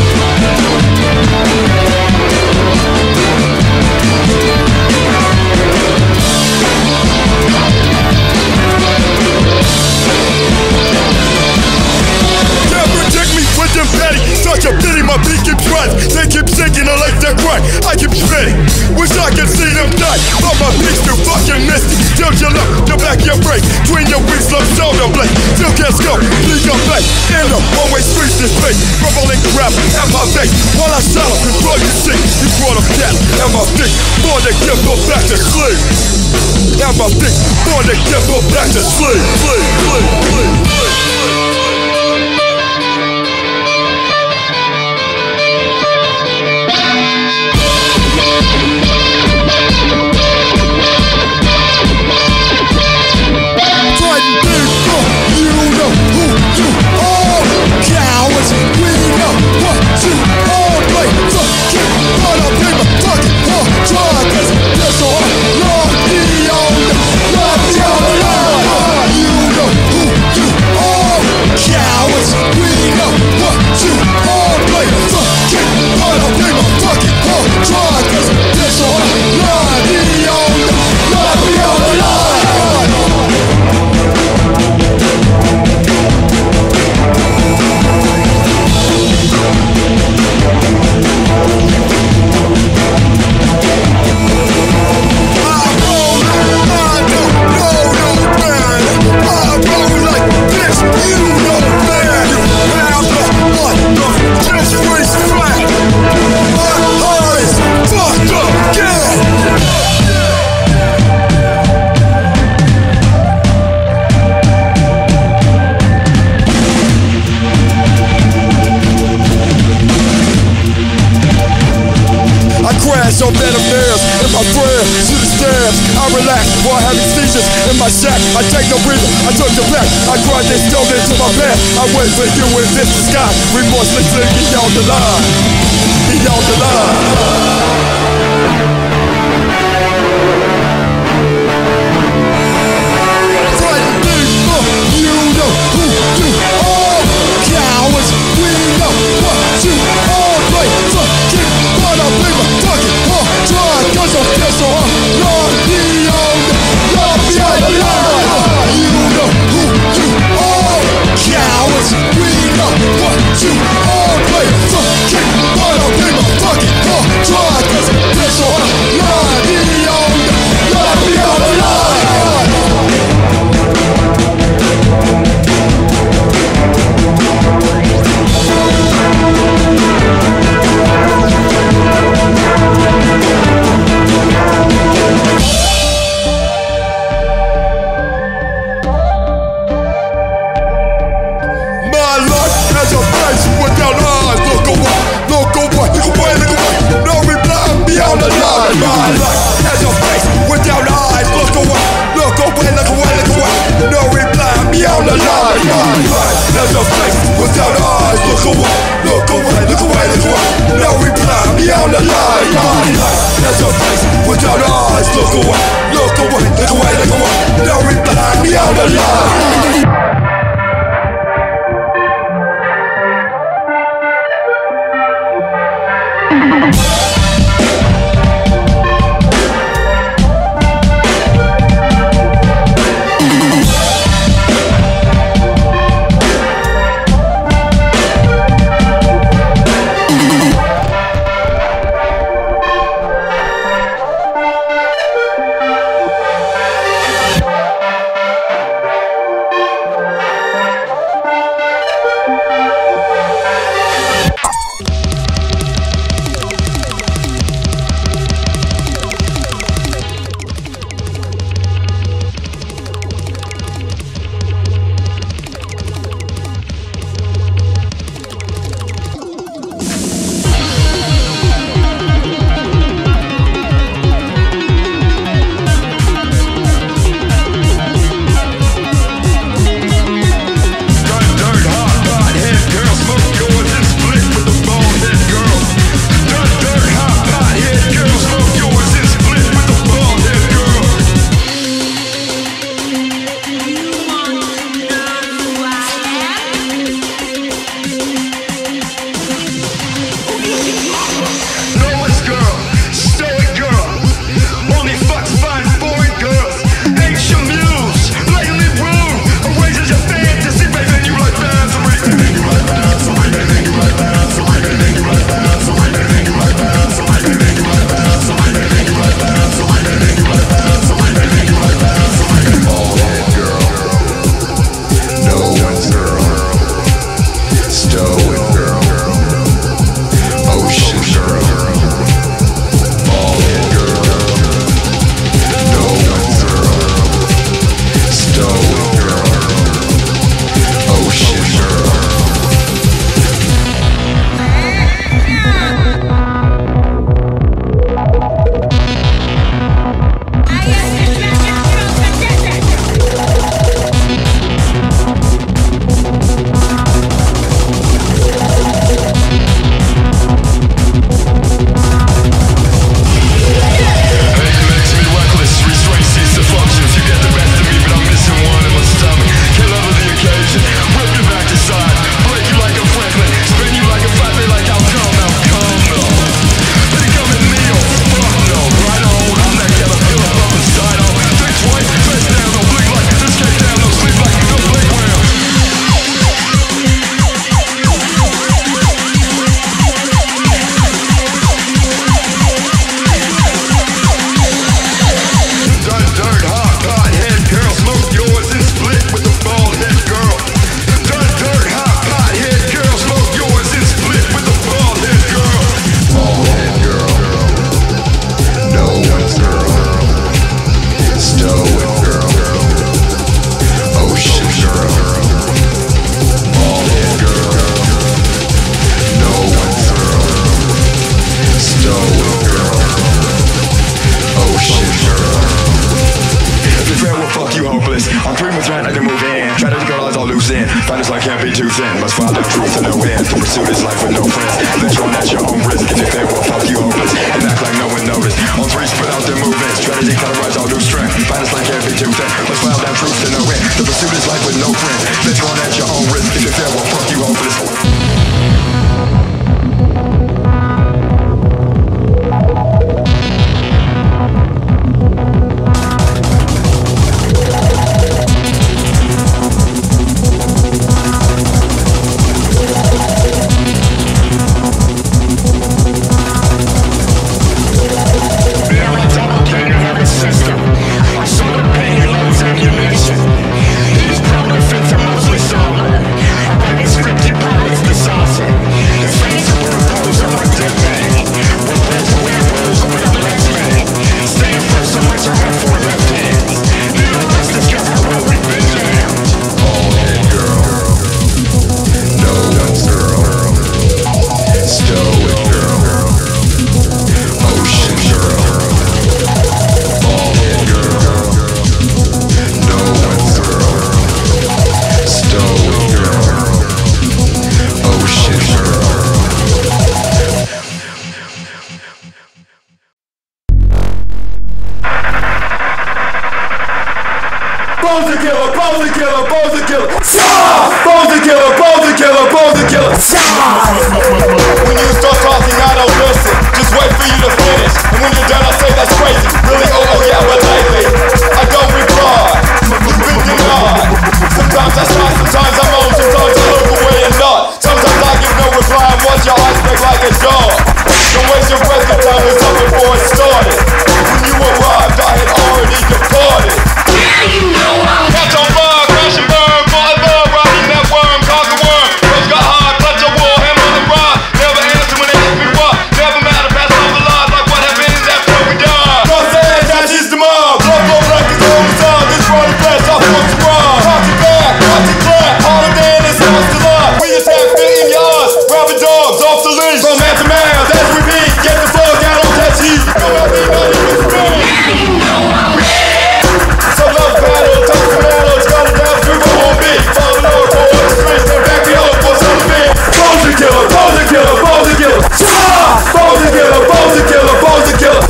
A: Such a pity, my beat keeps rising. They keep sinking, I like that cry. I keep spinning, wish I could see them die. But my beat's too fucking misty. Tilt your look, the back of your brain. Between your wings, love shoulder blade. Still can't scope, please come back. In the one-way streets, this place. Rumbling crap at my face. While I shallow, control you sick. You brought up cat at my feet. Born to give go back to sleep. At my feet, born to give go back to sleep. Sleep, sleep, sleep, sleep. Cowards, we know what you all play. Fucking but I play my fucking heart. Try cause they're so hard. Lord beyond, Lord beyond the line. You know who you are. Cowards, we know what you all play. Fucking but I play my fucking heart. Try cause they're so hard. Lord beyond, Lord beyond the line. So better bears in my prayer to the stairs. I relax while having seizures in my shack. I take no breather, I took the back. I grind this stone into my past. I wait for you in this sky. Remorselessly beyond the line. Beyond the line. without eyes. Look away, look away, look away, look away. No reply beyond the light. There's a face without eyes. Look away, look away, look away, look away. No reply beyond the light.
M: System. I saw the pain.
F: Pose killer, pose killer, pose killer. Pose killer, pose killer, pose killer. When you start talking, I don't listen. Just wait for you to finish. And when you're done, I say that's crazy. Really? Oh, oh yeah, but lately I don't reply. You've been denied. Sometimes I smile, sometimes I'm on, sometimes I look away and nod. Sometimes I give no reply and watch your eyes break like a dog. Don't waste your breath, the time is up before it started. When you arrived, I had already departed. Yeah, you know I'm catch on fire, crash and burn, forever riding that worm, conquer worm. Rose got hard, clutch a war, hammer on the rod. Never answer when they ask me what. Never matter, pass on the line like what happens after we die. Cross the edge, that is the mob. Blood flow like it's on the sun. This running flesh, I want to run. Talk it back, watch it clap. Harder than it's lost to love. We just have fit in your eyes. Rabid dogs off the leash. From man to man, that's repeat. Get the fuck out, don't touch heat. Come at me, not even spin. You know I'm ready. So love battle, touch the battle. It's got a down through the whole beat. Fall the Lord, go up the streets. Then back me up for some beat. Pose the killer, pose the killer, pose the killer. Pose the killer, pose the killer, pose the killer.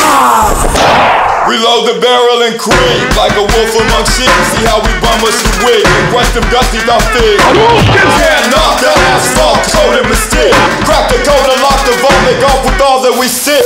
F: Reload the barrel and creep like a wolf among sheep. See how we bum us the wig and quench them dusty dust things. Can't knock the asphalt, code and mystique. Crack the code and lock the vault, make off with all that we see.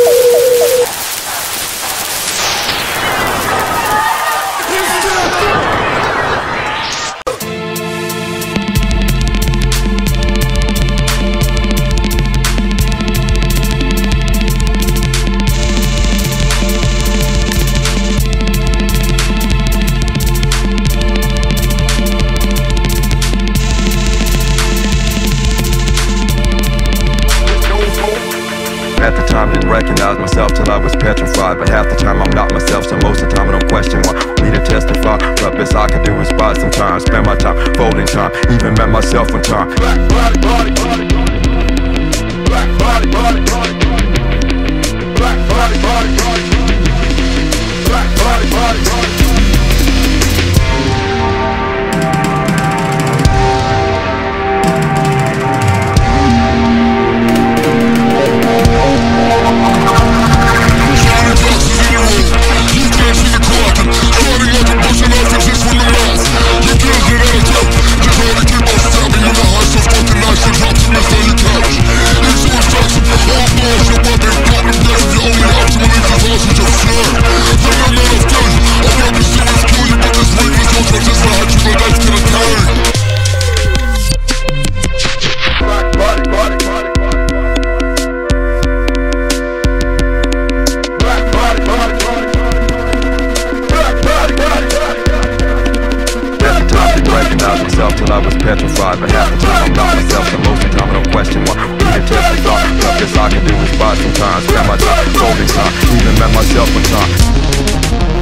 G: At the time didn't recognize myself till I was petrified. But half the time I'm not myself, so most of the time I don't question why. Me to testify, what best I can do is buy some time. Spend my time folding time, even met myself one time. Black body, body, body, black body, body, body, black body, body, body, black body, body, body. Till I was petrified, but half the time I'm not myself, so most of the time I don't question why. We need to test the thought, the best I can do is buy some time. Spend my time, folding time, even met myself one time.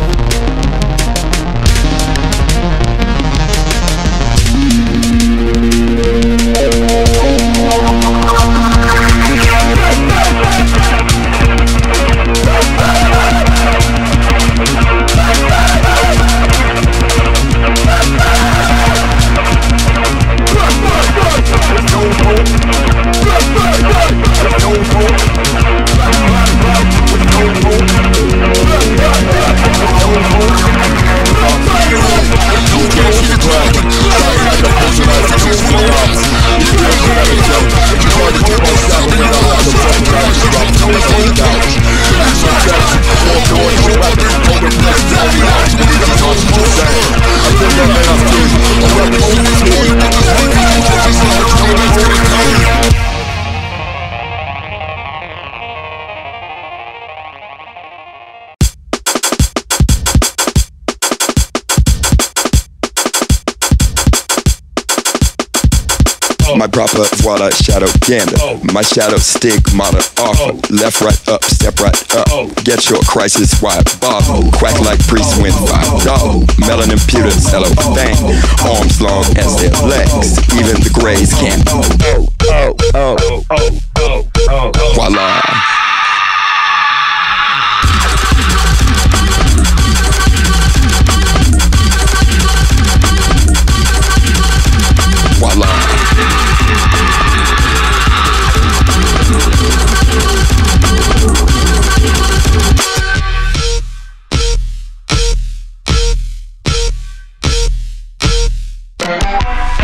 G: My proper voila shadow gander. Oh. My shadow stigmata offer. Oh. Left, right, up, step right up. Oh. Get your crisis wide bob. Oh. Quack like priests when five dog. Melanin pewter cellophane. Arms long as their legs. Even the grays can't. Oh, oh, oh, oh, oh, oh, oh, oh. Voila.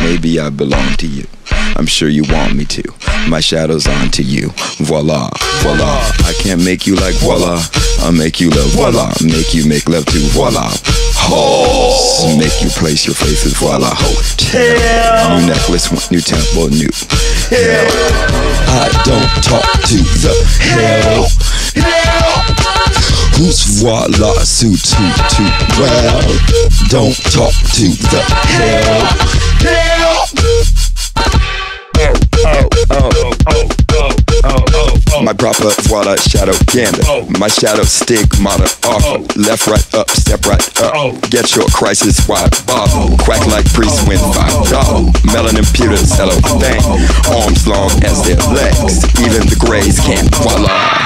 G: Maybe I belong to you. I'm sure you want me to. My shadow's onto you. Voila, voila. I can't make you like voila. I'll make you love voila. Make you make love to voila. Oh. Make you place your faces voila. Hotel. New necklace, new temple, new hell. I don't talk to the hell. Hell. Who's voila, suit, toot, toot, well. Don't talk to the hell. Hell. Oh, oh, oh, oh, oh, oh, oh, oh. My proper voila shadow gander. Oh. My shadow stigmata awful. Oh. Left, right, up, step right up. Oh. Get your crisis wide bobble. Quack like priest when five double. Melanin pewter cello thing. Arms long as their legs. Even the grays can't voila.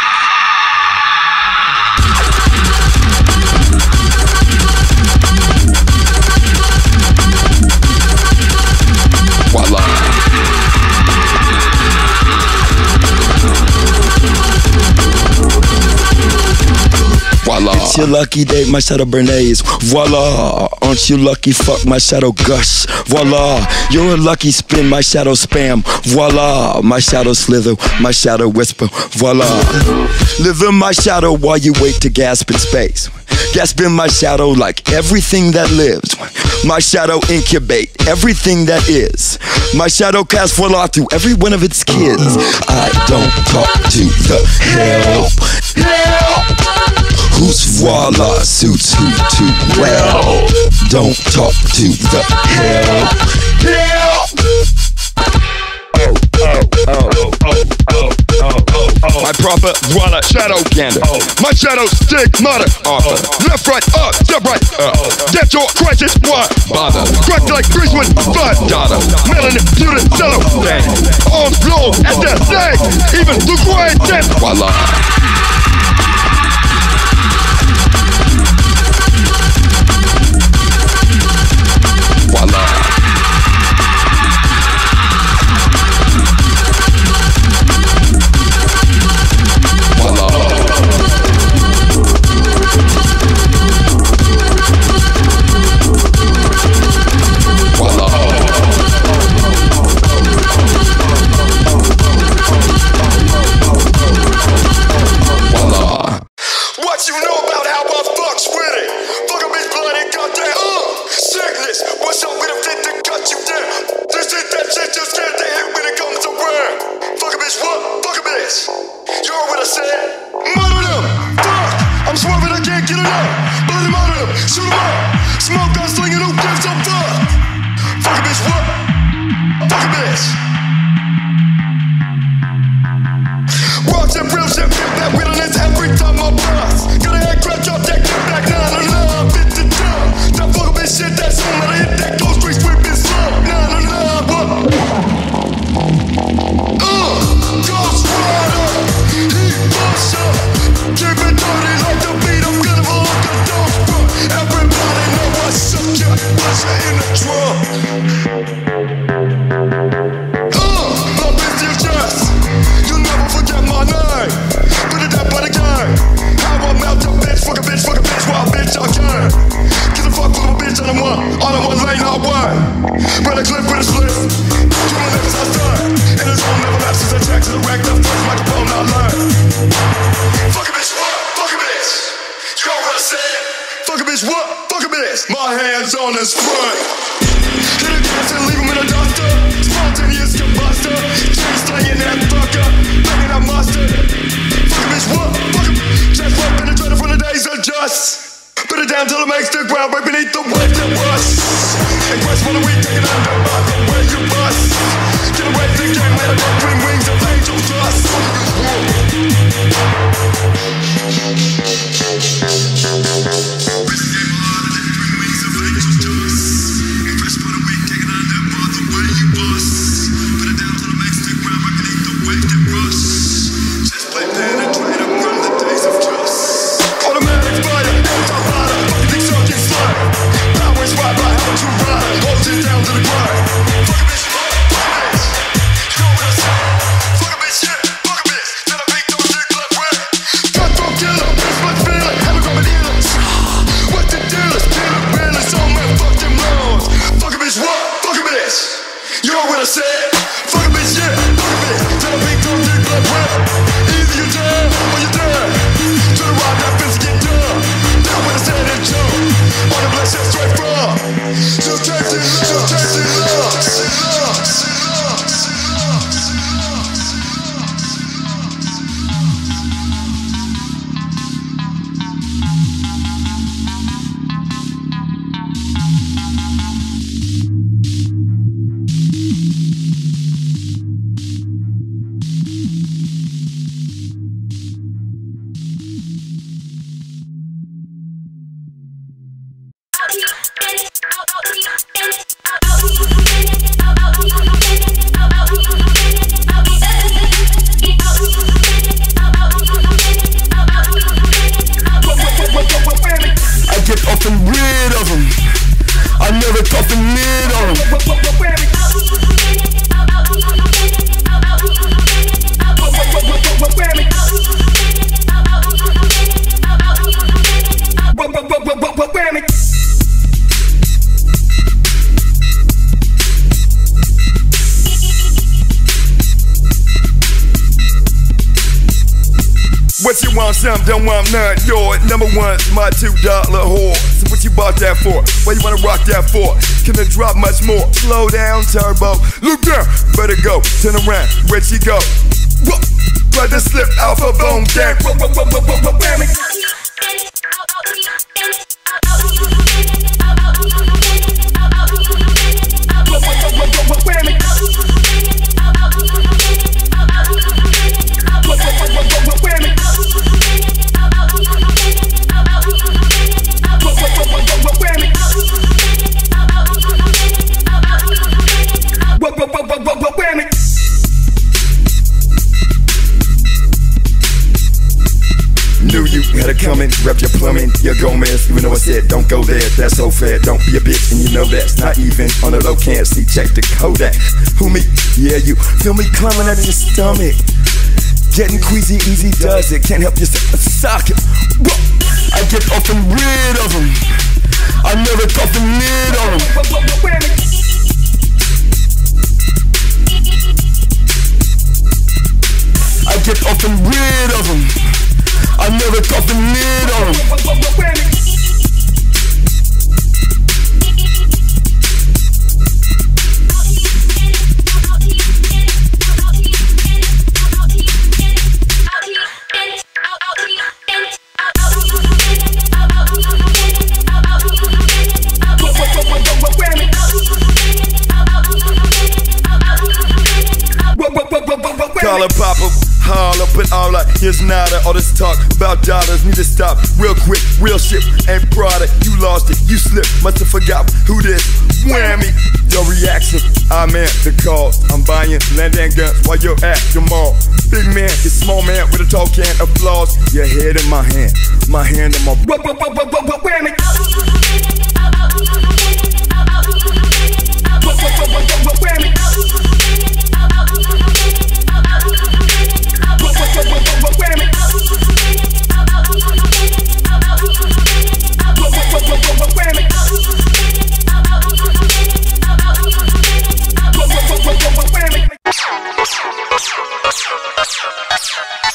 G: Voila. It's your lucky day, my shadow Bernays. Voila. Aren't you lucky? Fuck my shadow gush. Voila. You're a lucky spin, my shadow spam. Voila. My shadow slither, my shadow whisper. Voila. Live in my shadow while you wait to gasp in space. Gasp in my shadow like everything that lives. My shadow incubate everything that is. My shadow casts voila through every one of its kids. I don't talk to the hell. Hell. Who's voila, suits who too well. Don't talk to the hell. Hell. Oh, oh, oh, oh, oh, oh, oh, oh. My proper voila shadow gander. Oh. My shadow stigmata author. Oh. Left, right, up, step right up. Oh. Get your crisis, what? Bother. Crack like grease with five dollar. Melanin, pewter, cello, bang. Arms long as their legs. Even the great death. Voila. Voila.
A: I get off and rid of them. I never tough and lid on them. What you want, some don't want none. Your number one's my two dollar whore. So what you bought that for? What you wanna rock that for? Can it drop much more? Slow down, turbo. Look down, better go. Turn around, where'd she go? Whoa. Try to slip off a bone gang. Knew you had it coming, rep your plumbing, your Gomez. Even though I said don't go there, that's so fair. Don't be a bitch, and you know that's not even on the low. Can't see, check the Kodak. Who me? Yeah, you feel me climbing out of your stomach. Getting queasy, easy does it. Can't help yourself, sock it. I get off and rid of them. I never tough and lid on them. I get off and rid of them. I never tough and lid on them. Call her Papa, holler, but all I here's nada. All this talk about dollars need to stop real quick. Real shit ain't Prada. You lost it, you slipped, must have forgot who this. Whammy, your reaction. I'm at the call. I'm buying land and guns while you're at the mall. Big man, you small man with a tall can of flaws. Your head in my hand, my hand in my whammy.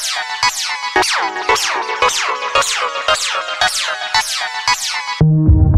M: Thank you.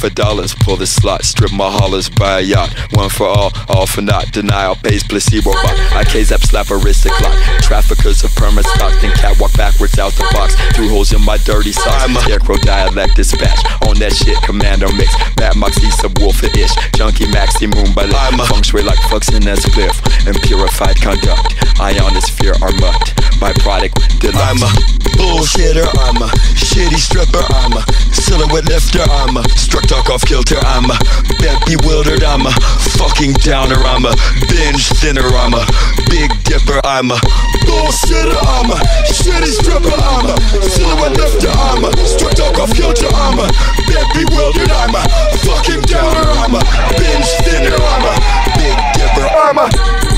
G: for dollars, pull the slot, strip my hollers, buy a yacht. One for all, all for not. Denial pays placebo bot. I K-zap slap a wrist clock. Traffickers of permit stocks, then catwalk backwards out the box. Through holes in my dirty socks. I'm a scarecrow dialect dispatch. On that shit, commando mix. Mad Moxie subwoofer-ish. Junkie Maxi Moonball. I'm a feng shui like fucks in that spliff. And purified conduct. Ionosphere are mutt. Byproduct deluxe.
M: I'm a bullshitter, I'm a shitty stripper, I'm a silhouette lifter, I'm a struck talk off kilter, I'm a bed bewildered, I'm a fucking downer, I'm a binge thinner, I'm a big dipper, I'm a bullshitter, I'm a shitty stripper, I'm a silhouette lifter, I'm a struck talk off kilter, I'm a bed bewildered, I'm a fucking downer, I'm a binge thinner, I'm a big dipper, I'm a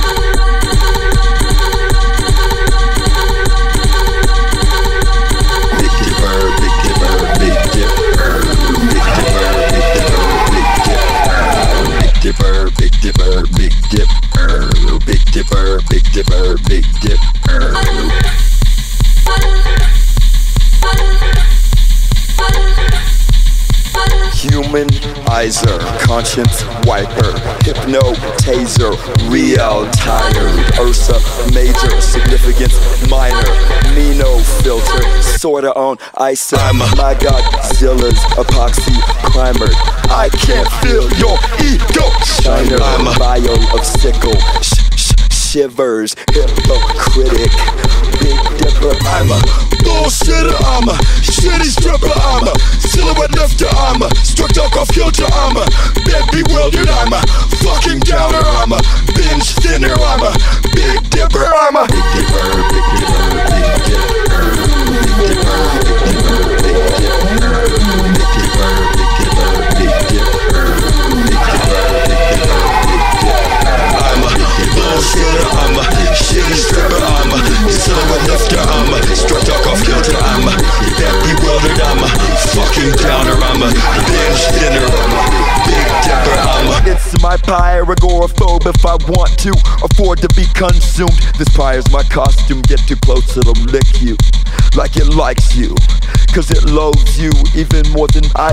M: Dipper, big dipper, big dip, er, big dipper, big dipper, big dip, er.
G: Humanizer, conscience wiper, hypno taser, real tired, Ursa major, significance minor, Mino filter, sorta on ice. I'm a, my Godzilla's epoxy primer. I can't feel your ego shiner. I'm a bio of sickle, sh sh shivers, hypocritic, big dipper. I'm a bullshitter, I'm a shitty stripper, I'm a silhouette lifter, I'm a struck talk off kilter, I'm a bed bewildered, I'm a fucking downer, I'm a binge thinner, I'm a big dipper, I'm a big dipper, big dipper, big dipper, big dipper, big dipper, big dipper, big dipper, big dipper, big dipper, big dipper, big dipper, big dipper. I'm a bullshitter, I'm a shitty stripper, I'm a silhouette lifter, I'm a struck talk off kilter, I'm a bed bewildered, I'm a fucking downer, I'm a binge thinner, I'm a big dipper, I'm a it's my pie agoraphobe if I want to afford to be consumed. This pie is my costume, get too close it'll lick you like it likes you, cause it loathes you even more than I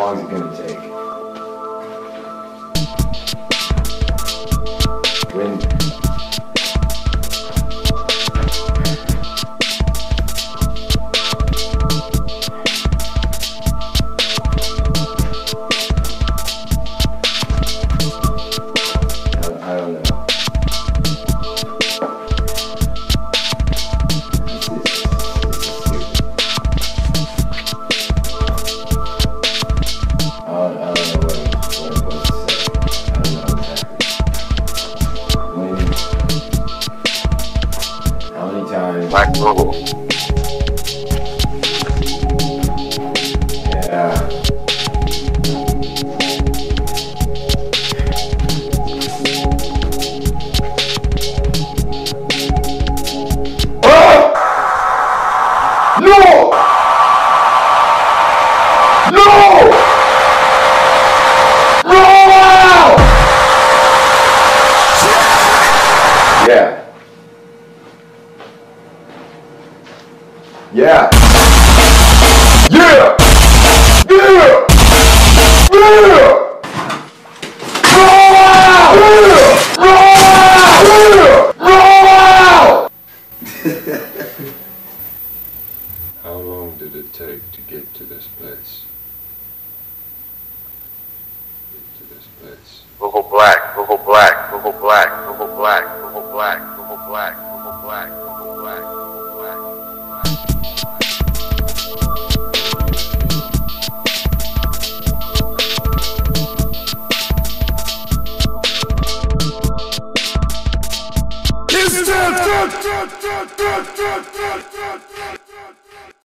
N: long is it gonna take? When? I don't know.
I: Black Bubble.
N: Yeah.
I: Ah! No! No! No!
N: Yeah. Yeah.
I: Yeah! Yeah! Yeah! Roll out! Yeah! Roll out! Yeah! Roll out!
O: How long did it take to get to this place? Get to this place.
I: Purple black, purple black, purple black, purple black, purple black, purple black, purple black, purple black, purple black.
A: It's dead, dead, dead, dead, dead, dead, dead, dead.